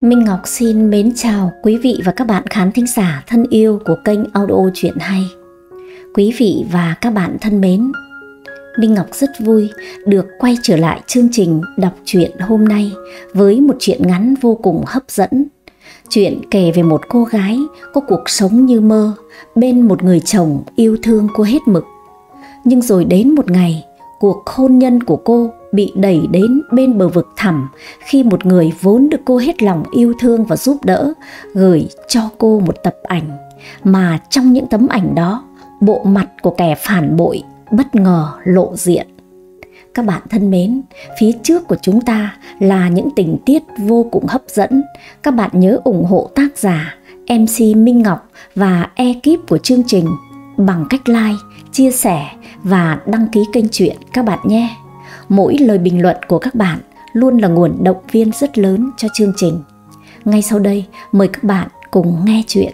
Minh Ngọc xin mến chào quý vị và các bạn khán thính giả thân yêu của kênh audio Chuyện Hay. Quý vị và các bạn thân mến, Minh Ngọc rất vui được quay trở lại chương trình đọc truyện hôm nay với một truyện ngắn vô cùng hấp dẫn. Chuyện kể về một cô gái có cuộc sống như mơ bên một người chồng yêu thương cô hết mực. Nhưng rồi đến một ngày, cuộc hôn nhân của cô bị đẩy đến bên bờ vực thẳm khi một người vốn được cô hết lòng yêu thương và giúp đỡ gửi cho cô một tập ảnh, mà trong những tấm ảnh đó, bộ mặt của kẻ phản bội bất ngờ lộ diện. Các bạn thân mến, phía trước của chúng ta là những tình tiết vô cùng hấp dẫn. Các bạn nhớ ủng hộ tác giả, MC Minh Ngọc và ekip của chương trình bằng cách like, chia sẻ và đăng ký kênh truyện các bạn nhé. Mỗi lời bình luận của các bạn luôn là nguồn động viên rất lớn cho chương trình. Ngay sau đây, mời các bạn cùng nghe chuyện.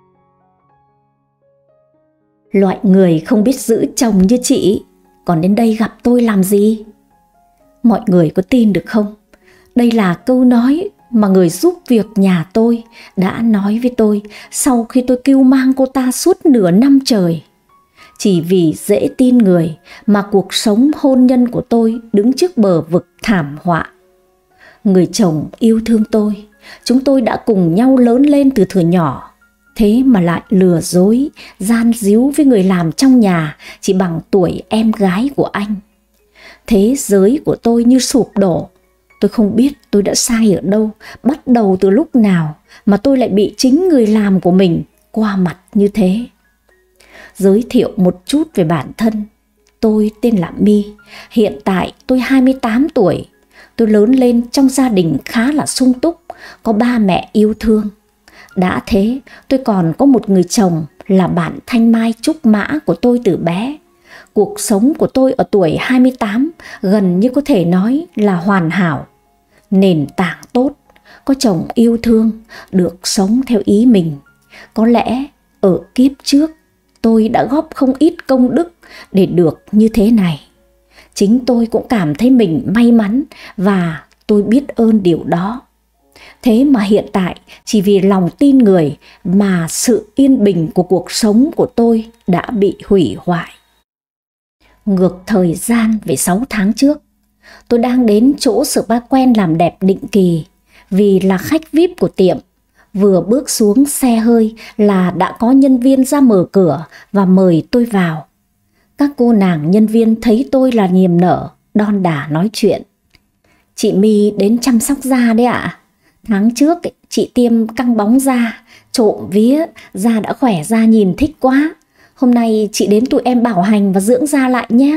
Loại người không biết giữ chồng như chị còn đến đây gặp tôi làm gì? Mọi người có tin được không? Đây là câu nói mà người giúp việc nhà tôi đã nói với tôi sau khi tôi kêu mang cô ta suốt nửa năm trời. Chỉ vì dễ tin người mà cuộc sống hôn nhân của tôi đứng trước bờ vực thảm họa. Người chồng yêu thương tôi, chúng tôi đã cùng nhau lớn lên từ thuở nhỏ. Thế mà lại lừa dối, gian díu với người làm trong nhà chỉ bằng tuổi em gái của anh. Thế giới của tôi như sụp đổ. Tôi không biết tôi đã sai ở đâu, bắt đầu từ lúc nào mà tôi lại bị chính người làm của mình qua mặt như thế. Giới thiệu một chút về bản thân. Tôi tên là My, hiện tại tôi 28 tuổi. Tôi lớn lên trong gia đình khá là sung túc, có ba mẹ yêu thương. Đã thế, tôi còn có một người chồng là bạn thanh mai trúc mã của tôi từ bé. Cuộc sống của tôi ở tuổi 28 gần như có thể nói là hoàn hảo. Nền tảng tốt, có chồng yêu thương, được sống theo ý mình. Có lẽ ở kiếp trước tôi đã góp không ít công đức để được như thế này. Chính tôi cũng cảm thấy mình may mắn và tôi biết ơn điều đó. Thế mà hiện tại chỉ vì lòng tin người mà sự yên bình của cuộc sống của tôi đã bị hủy hoại. Ngược thời gian về 6 tháng trước, tôi đang đến chỗ spa quen làm đẹp định kỳ vì là khách VIP của tiệm. Vừa bước xuống xe hơi là đã có nhân viên ra mở cửa và mời tôi vào. Các cô nàng nhân viên thấy tôi là niềm nở, đon đả nói chuyện. Chị My đến chăm sóc da đấy ạ. Tháng trước chị tiêm căng bóng da, trộm vía da đã khỏe ra nhìn thích quá. Hôm nay chị đến tụi em bảo hành và dưỡng da lại nhé.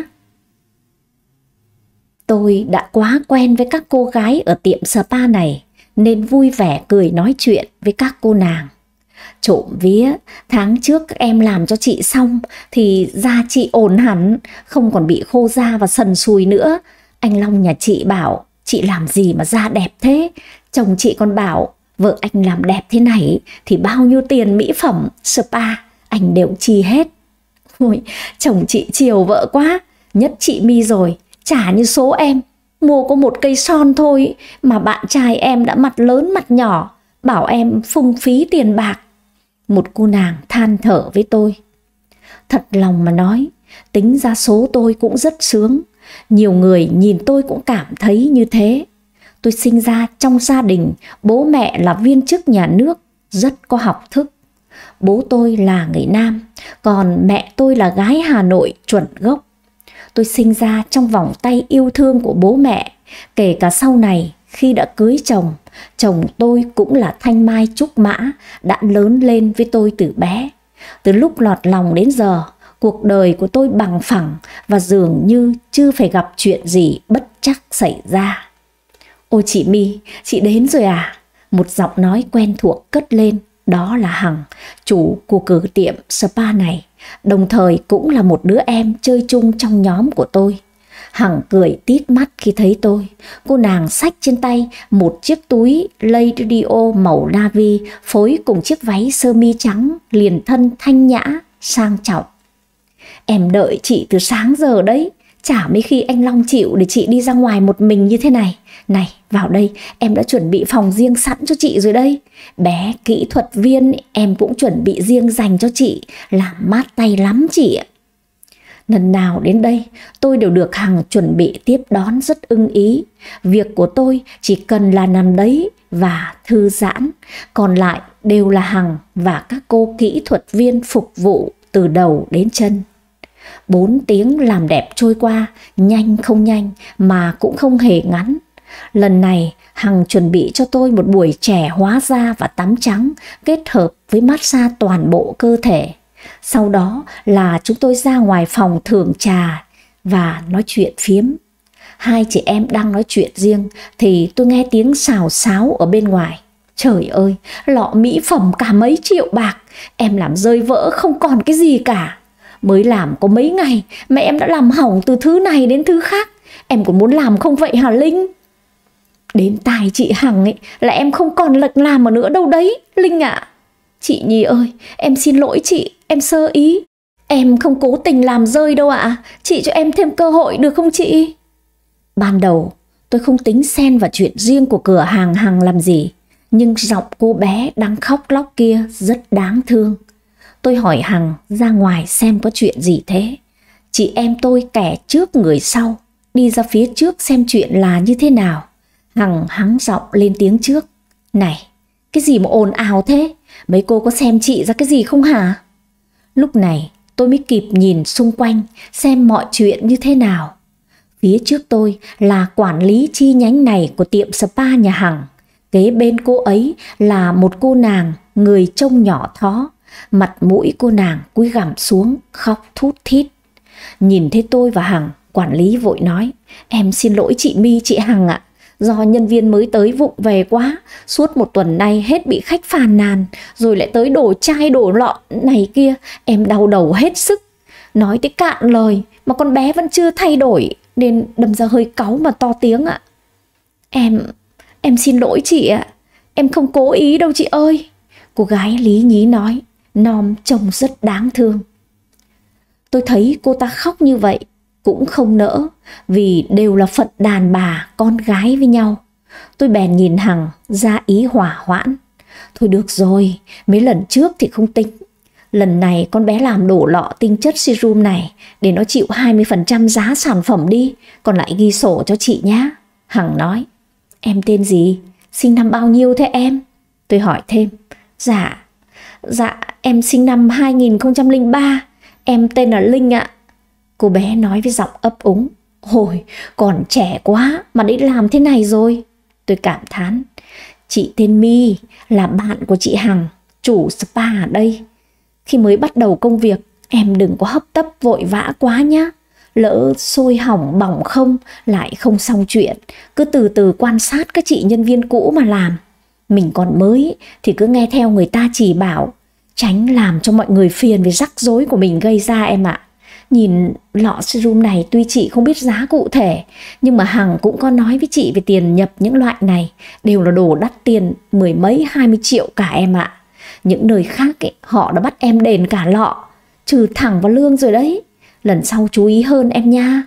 Tôi đã quá quen với các cô gái ở tiệm spa này nên vui vẻ cười nói chuyện với các cô nàng. Trộm vía, tháng trước các em làm cho chị xong thì da chị ổn hẳn, không còn bị khô da và sần sùi nữa. Anh Long nhà chị bảo chị làm gì mà da đẹp thế. Chồng chị còn bảo vợ anh làm đẹp thế này thì bao nhiêu tiền mỹ phẩm, spa anh đều chi hết. Ôi, chồng chị chiều vợ quá, nhất chị My rồi, chả như số em. Mua có một cây son thôi mà bạn trai em đã mặt lớn mặt nhỏ, bảo em phung phí tiền bạc. Một cô nàng than thở với tôi. Thật lòng mà nói, tính ra số tôi cũng rất sướng. Nhiều người nhìn tôi cũng cảm thấy như thế. Tôi sinh ra trong gia đình, bố mẹ là viên chức nhà nước, rất có học thức. Bố tôi là người Nam, còn mẹ tôi là gái Hà Nội chuẩn gốc. Tôi sinh ra trong vòng tay yêu thương của bố mẹ, kể cả sau này khi đã cưới chồng. Chồng tôi cũng là thanh mai trúc mã, đã lớn lên với tôi từ bé. Từ lúc lọt lòng đến giờ, cuộc đời của tôi bằng phẳng và dường như chưa phải gặp chuyện gì bất trắc xảy ra. Ôi chị My, chị đến rồi à? Một giọng nói quen thuộc cất lên. Đó là Hằng, chủ của cửa tiệm spa này, đồng thời cũng là một đứa em chơi chung trong nhóm của tôi. Hằng cười tít mắt khi thấy tôi. Cô nàng xách trên tay một chiếc túi Lady màu navy phối cùng chiếc váy sơ mi trắng liền thân thanh nhã, sang trọng. Em đợi chị từ sáng giờ đấy, Chả mấy khi anh Long chịu để chị đi ra ngoài một mình như thế này. Này, vào đây, em đã chuẩn bị phòng riêng sẵn cho chị rồi đây. Bé kỹ thuật viên em cũng chuẩn bị riêng dành cho chị, làm mát tay lắm chị ạ. Lần nào đến đây, tôi đều được Hằng chuẩn bị tiếp đón rất ưng ý. Việc của tôi chỉ cần là nằm đấy và thư giãn, còn lại đều là Hằng và các cô kỹ thuật viên phục vụ từ đầu đến chân. 4 tiếng làm đẹp trôi qua, nhanh không nhanh mà cũng không hề ngắn. Lần này Hằng chuẩn bị cho tôi một buổi trẻ hóa da và tắm trắng kết hợp với massage toàn bộ cơ thể. Sau đó là chúng tôi ra ngoài phòng thưởng trà và nói chuyện phiếm. Hai chị em đang nói chuyện riêng thì tôi nghe tiếng xào xáo ở bên ngoài. Trời ơi, lọ mỹ phẩm cả mấy triệu bạc, em làm rơi vỡ không còn cái gì cả. Mới làm có mấy ngày mà em đã làm hỏng từ thứ này đến thứ khác. Em còn muốn làm không vậy hả Linh? Đến tai chị Hằng ấy là em không còn lệch làm ở nữa đâu đấy, Linh ạ. Chị Nhi ơi, em xin lỗi chị, em sơ ý. Em không cố tình làm rơi đâu ạ. Chị cho em thêm cơ hội được không chị? Ban đầu tôi không tính xen vào chuyện riêng của cửa hàng Hằng làm gì, nhưng giọng cô bé đang khóc lóc kia rất đáng thương. Tôi hỏi Hằng ra ngoài xem có chuyện gì thế. Chị em tôi kẻ trước người sau, đi ra phía trước xem chuyện là như thế nào. Hằng hắng giọng lên tiếng trước. Này, cái gì mà ồn ào thế? Mấy cô có xem chị ra cái gì không hả? Lúc này tôi mới kịp nhìn xung quanh xem mọi chuyện như thế nào. Phía trước tôi là quản lý chi nhánh này của tiệm spa nhà Hằng. Kế bên cô ấy là một cô nàng người trông nhỏ thó. Mặt mũi cô nàng cúi gằm xuống khóc thút thít. Nhìn thấy tôi và Hằng, quản lý vội nói. Em xin lỗi chị My chị Hằng ạ. Do nhân viên mới tới vụng về quá, suốt một tuần nay hết bị khách phàn nàn, rồi lại tới đổ chai đổ lọ này kia, em đau đầu hết sức. Nói tới cạn lời mà con bé vẫn chưa thay đổi, nên đâm ra hơi cáu mà to tiếng ạ. Em xin lỗi chị ạ, em không cố ý đâu chị ơi. Cô gái lý nhí nói, nom trông rất đáng thương. Tôi thấy cô ta khóc như vậy cũng không nỡ, vì đều là phận đàn bà con gái với nhau. Tôi bèn nhìn Hằng ra ý hỏa hoãn. Thôi được rồi, mấy lần trước thì không tính. Lần này con bé làm đổ lọ tinh chất serum này để nó chịu 20% giá sản phẩm đi, còn lại ghi sổ cho chị nhá. Hằng nói. Em tên gì? Sinh năm bao nhiêu thế em? Tôi hỏi thêm. Dạ em sinh năm 2003. Em tên là Linh ạ. Cô bé nói với giọng ấp úng. Ôi, còn trẻ quá mà đã làm thế này rồi. Tôi cảm thán. Chị tên My, là bạn của chị Hằng, chủ spa ở đây. Khi mới bắt đầu công việc, em đừng có hấp tấp vội vã quá nhá. Lỡ sôi hỏng bỏng không, lại không xong chuyện. Cứ từ từ quan sát các chị nhân viên cũ mà làm. Mình còn mới thì cứ nghe theo người ta chỉ bảo, tránh làm cho mọi người phiền với rắc rối của mình gây ra em ạ. Nhìn lọ serum này tuy chị không biết giá cụ thể, nhưng mà Hằng cũng có nói với chị về tiền nhập những loại này, đều là đồ đắt tiền, 10 mấy 20 triệu cả em ạ. Những nơi khác ấy, họ đã bắt em đền cả lọ, trừ thẳng vào lương rồi đấy. Lần sau chú ý hơn em nha.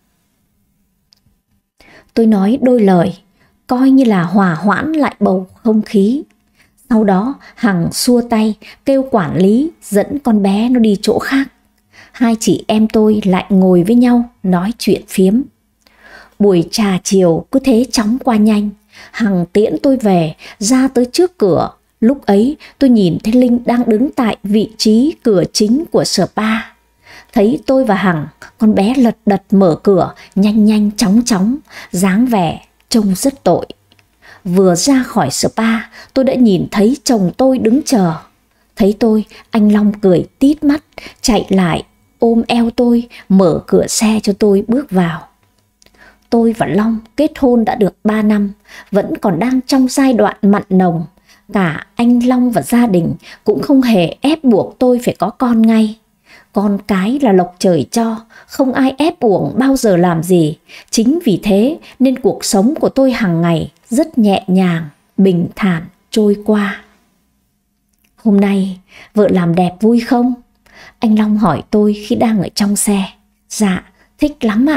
Tôi nói đôi lời, coi như là hòa hoãn lại bầu không khí. Sau đó Hằng xua tay kêu quản lý dẫn con bé nó đi chỗ khác. Hai chị em tôi lại ngồi với nhau nói chuyện phiếm. Buổi trà chiều cứ thế chóng qua nhanh. Hằng tiễn tôi về ra tới trước cửa. Lúc ấy tôi nhìn thấy Linh đang đứng tại vị trí cửa chính của spa. Thấy tôi và Hằng, con bé lật đật mở cửa nhanh nhanh chóng chóng, dáng vẻ trông rất tội. Vừa ra khỏi spa, tôi đã nhìn thấy chồng tôi đứng chờ. Thấy tôi, anh Long cười tít mắt, chạy lại, ôm eo tôi, mở cửa xe cho tôi bước vào. Tôi và Long kết hôn đã được 3 năm, vẫn còn đang trong giai đoạn mặn nồng. Cả anh Long và gia đình cũng không hề ép buộc tôi phải có con ngay. Con cái là lộc trời cho, không ai ép uổng bao giờ làm gì. Chính vì thế nên cuộc sống của tôi hàng ngày rất nhẹ nhàng, bình thản trôi qua. Hôm nay vợ làm đẹp vui không? Anh Long hỏi tôi khi đang ở trong xe. Dạ, thích lắm ạ.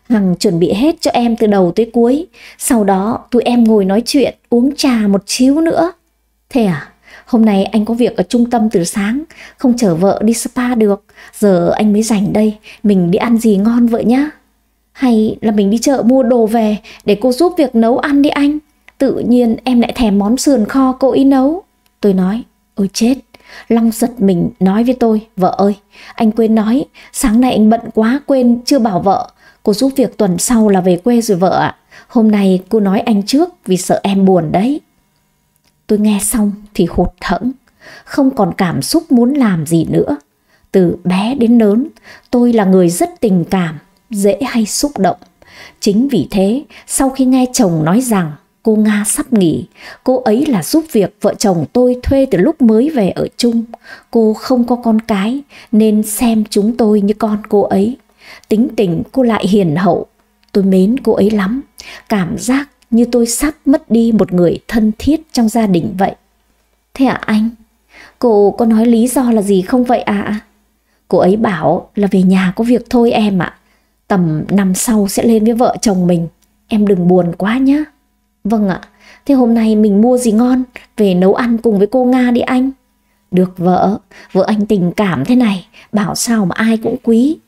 Hằng chuẩn bị hết cho em từ đầu tới cuối. Sau đó tụi em ngồi nói chuyện, uống trà một xíu nữa. Thế à? Hôm nay anh có việc ở trung tâm từ sáng, không chở vợ đi spa được. Giờ anh mới rảnh đây, mình đi ăn gì ngon vậy nhá? Hay là mình đi chợ mua đồ về để cô giúp việc nấu ăn đi anh. Tự nhiên em lại thèm món sườn kho cô ý nấu. Tôi nói, ôi chết. Long giật mình nói với tôi, vợ ơi, anh quên nói, sáng nay anh bận quá quên chưa bảo vợ. Cô giúp việc tuần sau là về quê rồi vợ ạ. Hôm nay cô nói anh trước vì sợ em buồn đấy. Tôi nghe xong thì hụt hẫng, không còn cảm xúc muốn làm gì nữa. Từ bé đến lớn, tôi là người rất tình cảm, dễ hay xúc động. Chính vì thế, sau khi nghe chồng nói rằng cô Nga sắp nghỉ, cô ấy là giúp việc vợ chồng tôi thuê từ lúc mới về ở chung. Cô không có con cái nên xem chúng tôi như con cô ấy. Tính tình cô lại hiền hậu, tôi mến cô ấy lắm. Cảm giác như tôi sắp mất đi một người thân thiết trong gia đình vậy. Thế ạ anh? Cô có nói lý do là gì không vậy ạ? Cô ấy bảo là về nhà có việc thôi em ạ. Tầm năm sau sẽ lên với vợ chồng mình. Em đừng buồn quá nhé. Vâng ạ. Thế hôm nay mình mua gì ngon về nấu ăn cùng với cô Nga đi anh. Được vợ anh tình cảm thế này, bảo sao mà ai cũng quý.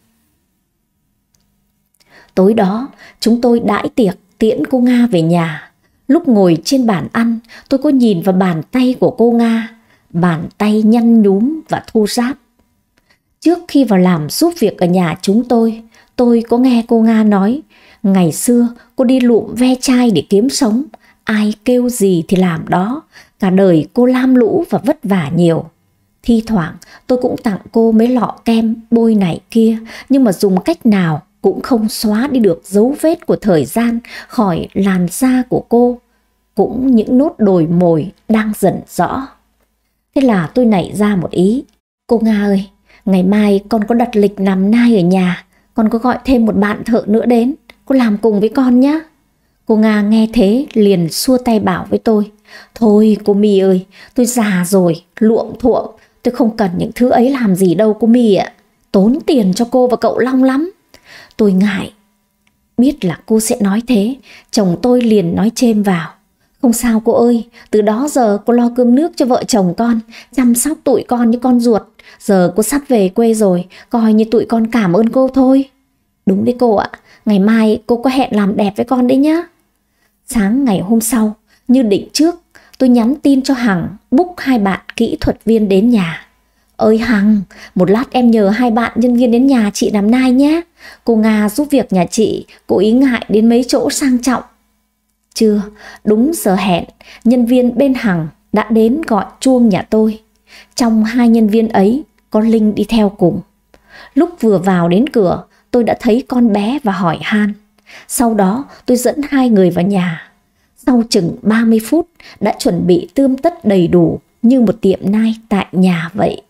Tối đó chúng tôi đãi tiệc tiễn cô Nga về nhà. Lúc ngồi trên bàn ăn, tôi có nhìn vào bàn tay của cô Nga, bàn tay nhăn nhúm và thô ráp. Trước khi vào làm giúp việc ở nhà chúng tôi có nghe cô Nga nói, ngày xưa cô đi lụm ve chai để kiếm sống, ai kêu gì thì làm đó, cả đời cô lam lũ và vất vả nhiều. Thi thoảng tôi cũng tặng cô mấy lọ kem bôi này kia, nhưng mà dùng cách nào cũng không xóa đi được dấu vết của thời gian khỏi làn da của cô, cũng những nốt đồi mồi đang dần rõ. Thế là tôi nảy ra một ý. Cô Nga ơi, ngày mai con có đặt lịch làm nai ở nhà, con có gọi thêm một bạn thợ nữa đến, cô làm cùng với con nhé. Cô Nga nghe thế liền xua tay bảo với tôi, thôi cô My ơi, tôi già rồi, luộm thuộm, tôi không cần những thứ ấy làm gì đâu cô My ạ. Tốn tiền cho cô và cậu Long lắm. Tôi ngại. Biết là cô sẽ nói thế, chồng tôi liền nói chêm vào. Không sao cô ơi, từ đó giờ cô lo cơm nước cho vợ chồng con, chăm sóc tụi con như con ruột. Giờ cô sắp về quê rồi, coi như tụi con cảm ơn cô thôi. Đúng đấy cô ạ, ngày mai cô có hẹn làm đẹp với con đấy nhá. Sáng ngày hôm sau, như định trước, tôi nhắn tin cho Hằng book 2 bạn kỹ thuật viên đến nhà. Ơi Hằng, một lát em nhờ 2 bạn nhân viên đến nhà chị làm nai nhé. Cô Nga giúp việc nhà chị, cô ý ngại đến mấy chỗ sang trọng. Trưa, đúng giờ hẹn, nhân viên bên Hằng đã đến gọi chuông nhà tôi. Trong 2 nhân viên ấy, có Linh đi theo cùng. Lúc vừa vào đến cửa, tôi đã thấy con bé và hỏi han. Sau đó tôi dẫn 2 người vào nhà. Sau chừng 30 phút đã chuẩn bị tươm tất đầy đủ như một tiệm nai tại nhà vậy.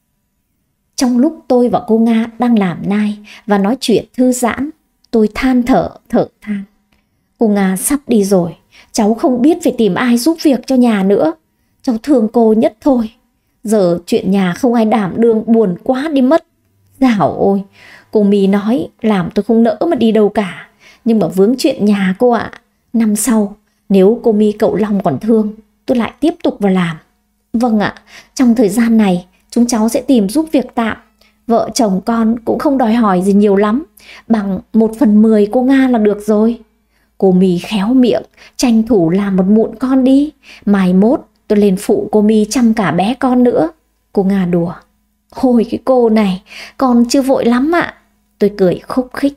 Trong lúc tôi và cô Nga đang làm nai và nói chuyện thư giãn, tôi than thở than. Cô Nga sắp đi rồi, cháu không biết phải tìm ai giúp việc cho nhà nữa. Cháu thương cô nhất thôi. Giờ chuyện nhà không ai đảm đương buồn quá đi mất. Dạo ôi, cô My nói làm tôi không nỡ mà đi đâu cả. Nhưng mà vướng chuyện nhà cô ạ. Năm sau, nếu cô My cậu Long còn thương, tôi lại tiếp tục vào làm. Vâng ạ, trong thời gian này, chúng cháu sẽ tìm giúp việc tạm. Vợ chồng con cũng không đòi hỏi gì nhiều lắm, bằng 1/10 cô Nga là được rồi. Cô My khéo miệng, tranh thủ làm một mụn con đi. Mai mốt tôi lên phụ cô My chăm cả bé con nữa. Cô Nga đùa. Ôi cái cô này, con chưa vội lắm ạ. Tôi cười khúc khích.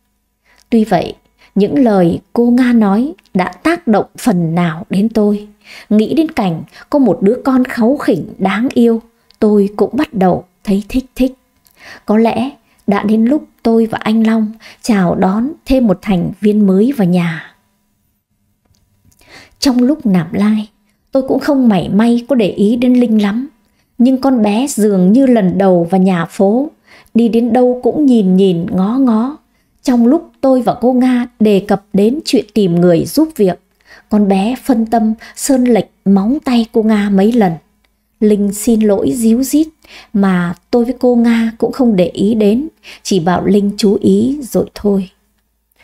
Tuy vậy, những lời cô Nga nói đã tác động phần nào đến tôi. Nghĩ đến cảnh có một đứa con kháu khỉnh đáng yêu, tôi cũng bắt đầu thấy thích. Có lẽ đã đến lúc tôi và anh Long chào đón thêm một thành viên mới vào nhà. Trong lúc nạp lai, tôi cũng không mảy may có để ý đến Linh lắm. Nhưng con bé dường như lần đầu vào nhà phố, đi đến đâu cũng nhìn ngó. Trong lúc tôi và cô Nga đề cập đến chuyện tìm người giúp việc, con bé phân tâm sơn lệch móng tay cô Nga mấy lần. Linh xin lỗi díu dít mà tôi với cô Nga cũng không để ý đến, chỉ bảo Linh chú ý rồi thôi.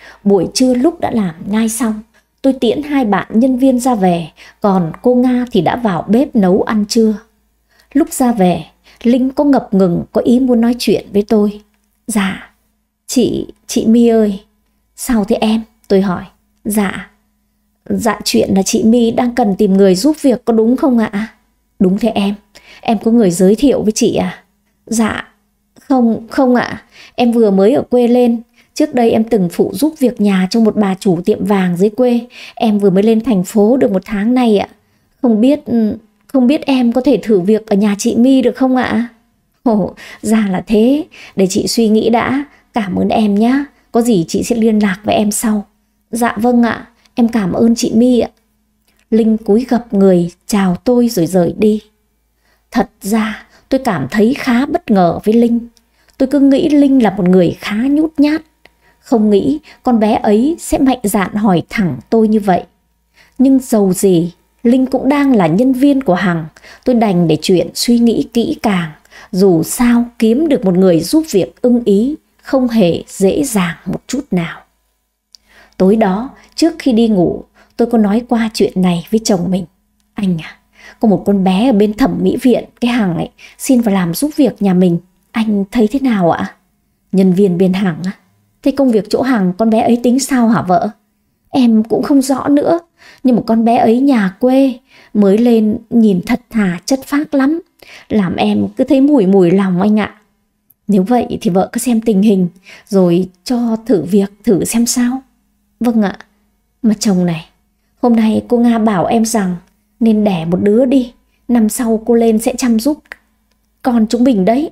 Buổi trưa lúc đã làm nhai xong, tôi tiễn hai bạn nhân viên ra về, còn cô Nga thì đã vào bếp nấu ăn trưa. Lúc ra về, Linh có ngập ngừng có ý muốn nói chuyện với tôi. Dạ, chị My ơi. Sao thế em? Tôi hỏi. Dạ chuyện là chị My đang cần tìm người giúp việc có đúng không ạ? Đúng thế em có người giới thiệu với chị à? Dạ, không ạ, em vừa mới ở quê lên. Trước đây em từng phụ giúp việc nhà cho một bà chủ tiệm vàng dưới quê. Em vừa mới lên thành phố được 1 tháng nay ạ. Không biết em có thể thử việc ở nhà chị My được không ạ? Ồ, ra là thế. Để chị suy nghĩ đã. Cảm ơn em nhé. Có gì chị sẽ liên lạc với em sau. Dạ vâng ạ, em cảm ơn chị My ạ. Linh cúi gập người chào tôi rồi rời đi. Thật ra tôi cảm thấy khá bất ngờ với Linh. Tôi cứ nghĩ Linh là một người khá nhút nhát, không nghĩ con bé ấy sẽ mạnh dạn hỏi thẳng tôi như vậy. Nhưng dầu gì, Linh cũng đang là nhân viên của Hằng. Tôi đành để chuyện suy nghĩ kỹ càng. Dù sao kiếm được một người giúp việc ưng ý không hề dễ dàng một chút nào. Tối đó, trước khi đi ngủ, tôi có nói qua chuyện này với chồng mình. Anh à, có một con bé ở bên thẩm mỹ viện, cái Hằng ấy, xin vào làm giúp việc nhà mình. Anh thấy thế nào ạ? Nhân viên bên Hằng á? Thế công việc chỗ Hằng con bé ấy tính sao hả vợ? Em cũng không rõ nữa, nhưng mà con bé ấy nhà quê, mới lên nhìn thật thà chất phác lắm, làm em cứ thấy mùi lòng anh ạ. Nếu vậy thì vợ cứ xem tình hình, rồi cho thử việc thử xem sao. Vâng ạ. Mà chồng này, hôm nay cô Nga bảo em rằng nên đẻ một đứa đi, năm sau cô lên sẽ chăm giúp con chúng mình đấy.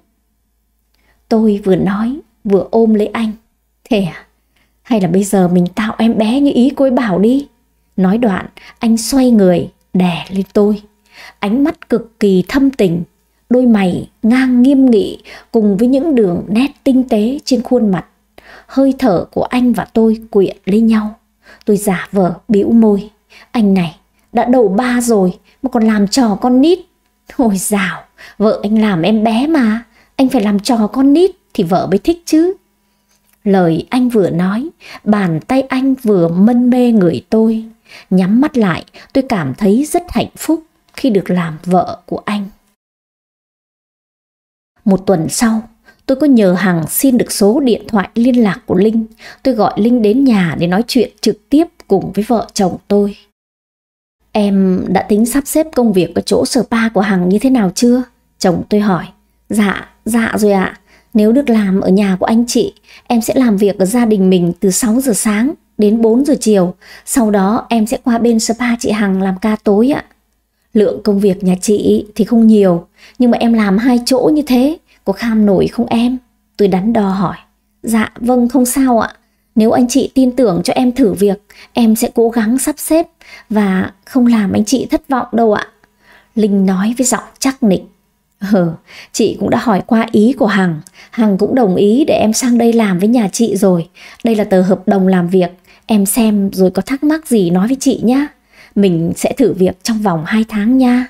Tôi vừa nói vừa ôm lấy anh. Thế à? Hay là bây giờ mình tạo em bé như ý cô ấy bảo đi. Nói đoạn, anh xoay người đè lên tôi. Ánh mắt cực kỳ thâm tình, đôi mày ngang nghiêm nghị cùng với những đường nét tinh tế trên khuôn mặt. Hơi thở của anh và tôi quyện lên nhau. Tôi giả vờ bĩu môi. Anh này, đã đầu 3 rồi mà còn làm trò con nít. Ôi dào, vợ anh làm em bé mà, anh phải làm trò con nít thì vợ mới thích chứ. Lời anh vừa nói, bàn tay anh vừa mân mê người tôi. Nhắm mắt lại, tôi cảm thấy rất hạnh phúc khi được làm vợ của anh. 1 tuần sau, tôi có nhờ Hằng xin được số điện thoại liên lạc của Linh. Tôi gọi Linh đến nhà để nói chuyện trực tiếp cùng với vợ chồng tôi. Em đã tính sắp xếp công việc ở chỗ spa của Hằng như thế nào chưa? Chồng tôi hỏi. Dạ rồi ạ. Nếu được làm ở nhà của anh chị, em sẽ làm việc ở gia đình mình từ 6 giờ sáng đến 4 giờ chiều. Sau đó em sẽ qua bên spa chị Hằng làm ca tối ạ. Lượng công việc nhà chị thì không nhiều, nhưng mà em làm 2 chỗ như thế, có kham nổi không em? Tôi đắn đo hỏi. Dạ vâng, không sao ạ. Nếu anh chị tin tưởng cho em thử việc, em sẽ cố gắng sắp xếp và không làm anh chị thất vọng đâu ạ. Linh nói với giọng chắc nịch. Chị cũng đã hỏi qua ý của Hằng. Hằng cũng đồng ý để em sang đây làm với nhà chị rồi. Đây là tờ hợp đồng làm việc. Em xem rồi có thắc mắc gì nói với chị nhá. Mình sẽ thử việc trong vòng 2 tháng nha.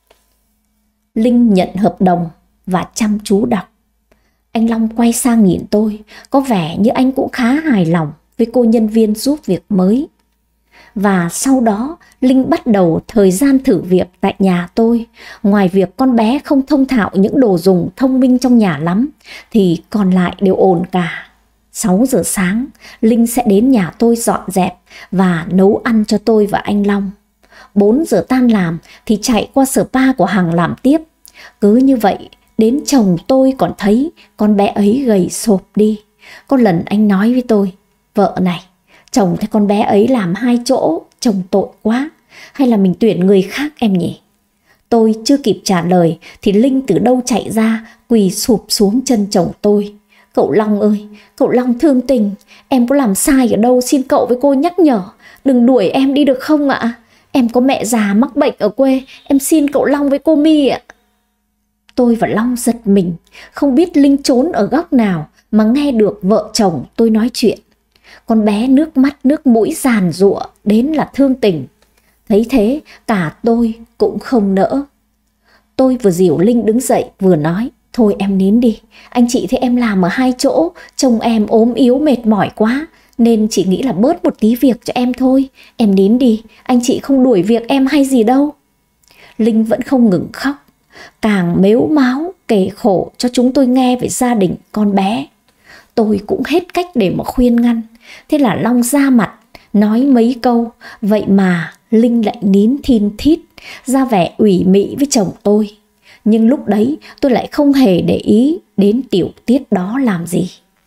Linh nhận hợp đồng và chăm chú đọc. Anh Long quay sang nhìn tôi, có vẻ như anh cũng khá hài lòng với cô nhân viên giúp việc mới. Và sau đó Linh bắt đầu thời gian thử việc tại nhà tôi. Ngoài việc con bé không thông thạo những đồ dùng thông minh trong nhà lắm, thì còn lại đều ổn cả. 6 giờ sáng, Linh sẽ đến nhà tôi dọn dẹp và nấu ăn cho tôi và anh Long. 4 giờ tan làm thì chạy qua spa của Hằng làm tiếp. Cứ như vậy, đến chồng tôi còn thấy con bé ấy gầy sộp đi. Có lần anh nói với tôi, vợ này, chồng thấy con bé ấy làm 2 chỗ, chồng tội quá. Hay là mình tuyển người khác em nhỉ? Tôi chưa kịp trả lời thì Linh từ đâu chạy ra, quỳ sụp xuống chân chồng tôi. Cậu Long ơi, cậu Long thương tình, em có làm sai ở đâu xin cậu với cô nhắc nhở. Đừng đuổi em đi được không ạ? Em có mẹ già mắc bệnh ở quê, em xin cậu Long với cô My ạ. Tôi và Long giật mình, không biết Linh trốn ở góc nào mà nghe được vợ chồng tôi nói chuyện. Con bé nước mắt nước mũi giàn giụa đến là thương tình. Thấy thế cả tôi cũng không nỡ. Tôi vừa dìu Linh đứng dậy vừa nói, thôi em nín đi, anh chị thấy em làm ở 2 chỗ, chồng em ốm yếu mệt mỏi quá, nên chỉ nghĩ là bớt một tí việc cho em thôi. Em nín đi, anh chị không đuổi việc em hay gì đâu. Linh vẫn không ngừng khóc, càng mếu máo kể khổ cho chúng tôi nghe về gia đình con bé. Tôi cũng hết cách để mà khuyên ngăn. Thế là Long ra mặt nói mấy câu, vậy mà Linh lại nín thin thít, ra vẻ ủy mị với chồng tôi. Nhưng lúc đấy tôi lại không hề để ý đến tiểu tiết đó làm gì.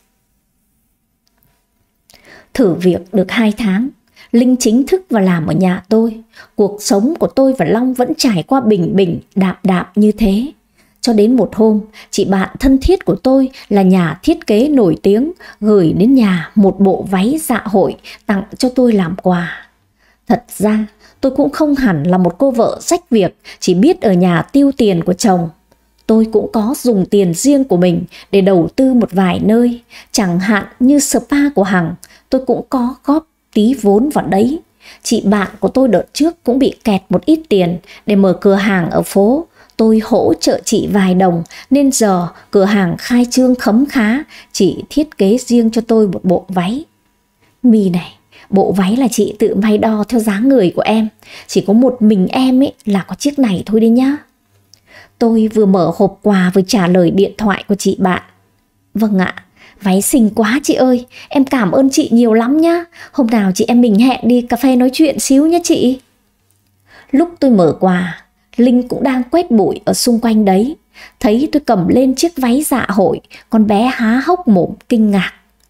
Thử việc được 2 tháng, Linh chính thức vào làm ở nhà tôi. Cuộc sống của tôi và Long vẫn trải qua bình bình đạm đạm như thế. Cho đến một hôm, chị bạn thân thiết của tôi là nhà thiết kế nổi tiếng gửi đến nhà một bộ váy dạ hội tặng cho tôi làm quà. Thật ra tôi cũng không hẳn là một cô vợ rách việc, chỉ biết ở nhà tiêu tiền của chồng. Tôi cũng có dùng tiền riêng của mình để đầu tư một vài nơi, chẳng hạn như spa của Hằng, tôi cũng có góp tí vốn vào đấy. Chị bạn của tôi đợt trước cũng bị kẹt một ít tiền để mở cửa hàng ở phố. Tôi hỗ trợ chị vài đồng nên giờ cửa hàng khai trương khấm khá, chị thiết kế riêng cho tôi một bộ váy. My này, bộ váy là chị tự may đo theo dáng người của em, chỉ có một mình em ấy là có chiếc này thôi đấy nhá. Tôi vừa mở hộp quà vừa trả lời điện thoại của chị bạn. Vâng ạ, váy xinh quá chị ơi, em cảm ơn chị nhiều lắm nhá. Hôm nào chị em mình hẹn đi cà phê nói chuyện xíu nhé chị. Lúc tôi mở quà, Linh cũng đang quét bụi ở xung quanh đấy. Thấy tôi cầm lên chiếc váy dạ hội, con bé há hốc mồm kinh ngạc.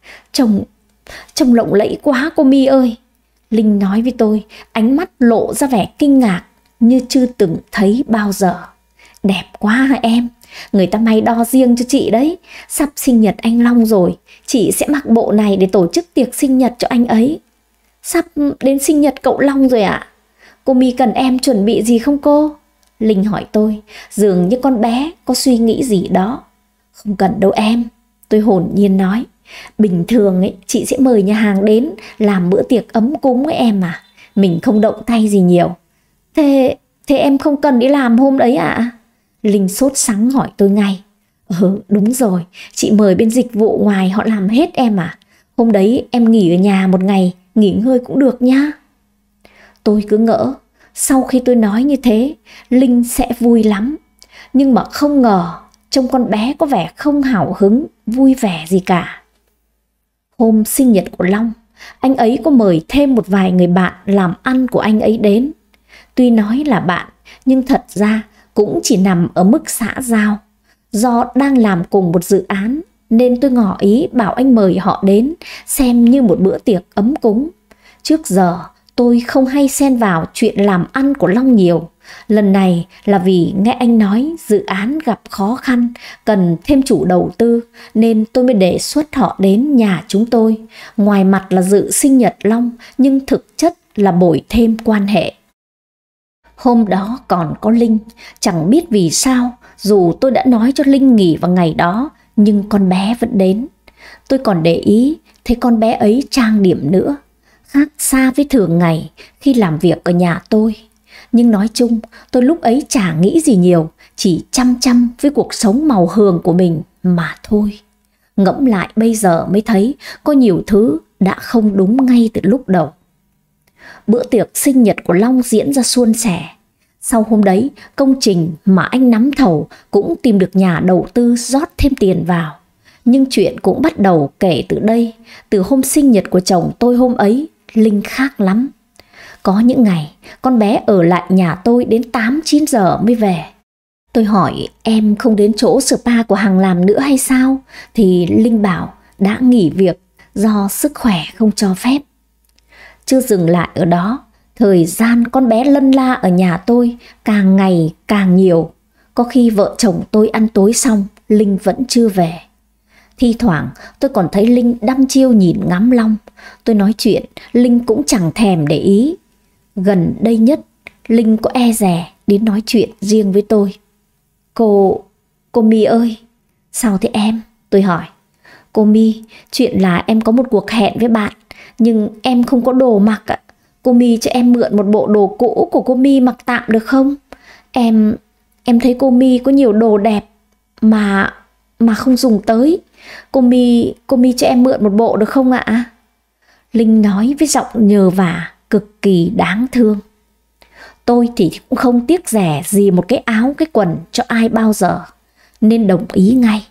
Trông lộng lẫy quá cô My ơi. Linh nói với tôi, ánh mắt lộ ra vẻ kinh ngạc như chưa từng thấy bao giờ. Đẹp quá hả em? Người ta may đo riêng cho chị đấy. Sắp sinh nhật anh Long rồi, chị sẽ mặc bộ này để tổ chức tiệc sinh nhật cho anh ấy. Sắp đến sinh nhật cậu Long rồi ạ. Cô My cần em chuẩn bị gì không cô? Linh hỏi tôi, dường như con bé có suy nghĩ gì đó. Không cần đâu em, tôi hồn nhiên nói. Bình thường ấy, chị sẽ mời nhà hàng đến làm bữa tiệc ấm cúng với em mà. Mình không động tay gì nhiều. Thế em không cần đi làm hôm đấy ạ? Linh sốt sắng hỏi tôi ngay. Đúng rồi, chị mời bên dịch vụ ngoài họ làm hết em à. Hôm đấy em nghỉ ở nhà một ngày, nghỉ ngơi cũng được nhá. Tôi cứ ngỡ sau khi tôi nói như thế, Linh sẽ vui lắm. Nhưng mà không ngờ trông con bé có vẻ không hào hứng, vui vẻ gì cả. Hôm sinh nhật của Long, anh ấy có mời thêm một vài người bạn làm ăn của anh ấy đến. Tuy nói là bạn, nhưng thật ra cũng chỉ nằm ở mức xã giao. Do đang làm cùng một dự án, nên tôi ngỏ ý bảo anh mời họ đến, xem như một bữa tiệc ấm cúng. Trước giờ, tôi không hay xen vào chuyện làm ăn của Long nhiều. Lần này là vì nghe anh nói dự án gặp khó khăn, cần thêm chủ đầu tư, nên tôi mới đề xuất họ đến nhà chúng tôi. Ngoài mặt là dự sinh nhật Long, nhưng thực chất là bồi thêm quan hệ. Hôm đó còn có Linh, chẳng biết vì sao, dù tôi đã nói cho Linh nghỉ vào ngày đó, nhưng con bé vẫn đến. Tôi còn để ý thấy con bé ấy trang điểm nữa, khác xa với thường ngày khi làm việc ở nhà tôi. Nhưng nói chung, tôi lúc ấy chả nghĩ gì nhiều, chỉ chăm chăm với cuộc sống màu hường của mình mà thôi. Ngẫm lại bây giờ mới thấy có nhiều thứ đã không đúng ngay từ lúc đầu. Bữa tiệc sinh nhật của Long diễn ra suôn sẻ. Sau hôm đấy, công trình mà anh nắm thầu cũng tìm được nhà đầu tư rót thêm tiền vào. Nhưng chuyện cũng bắt đầu kể từ đây. Từ hôm sinh nhật của chồng tôi hôm ấy, Linh khác lắm. Có những ngày, con bé ở lại nhà tôi đến 8-9 giờ mới về. Tôi hỏi em không đến chỗ spa của Hằng làm nữa hay sao? Thì Linh bảo đã nghỉ việc do sức khỏe không cho phép. Chưa dừng lại ở đó, thời gian con bé lân la ở nhà tôi càng ngày càng nhiều. Có khi vợ chồng tôi ăn tối xong, Linh vẫn chưa về. Thi thoảng tôi còn thấy Linh đăm chiêu nhìn ngắm Long. Tôi nói chuyện, Linh cũng chẳng thèm để ý. Gần đây nhất, Linh có e dè đến nói chuyện riêng với tôi. Cô My ơi. Sao thế em? Tôi hỏi. Cô My, chuyện là em có một cuộc hẹn với bạn, nhưng em không có đồ mặc ạ. Cô My cho em mượn một bộ đồ cũ của cô My mặc tạm được không? Em thấy cô My có nhiều đồ đẹp mà không dùng tới. Cô My cho em mượn một bộ được không ạ? Linh nói với giọng nhờ vả cực kỳ đáng thương. Tôi thì cũng không tiếc rẻ gì một cái áo cái quần cho ai bao giờ, nên đồng ý ngay.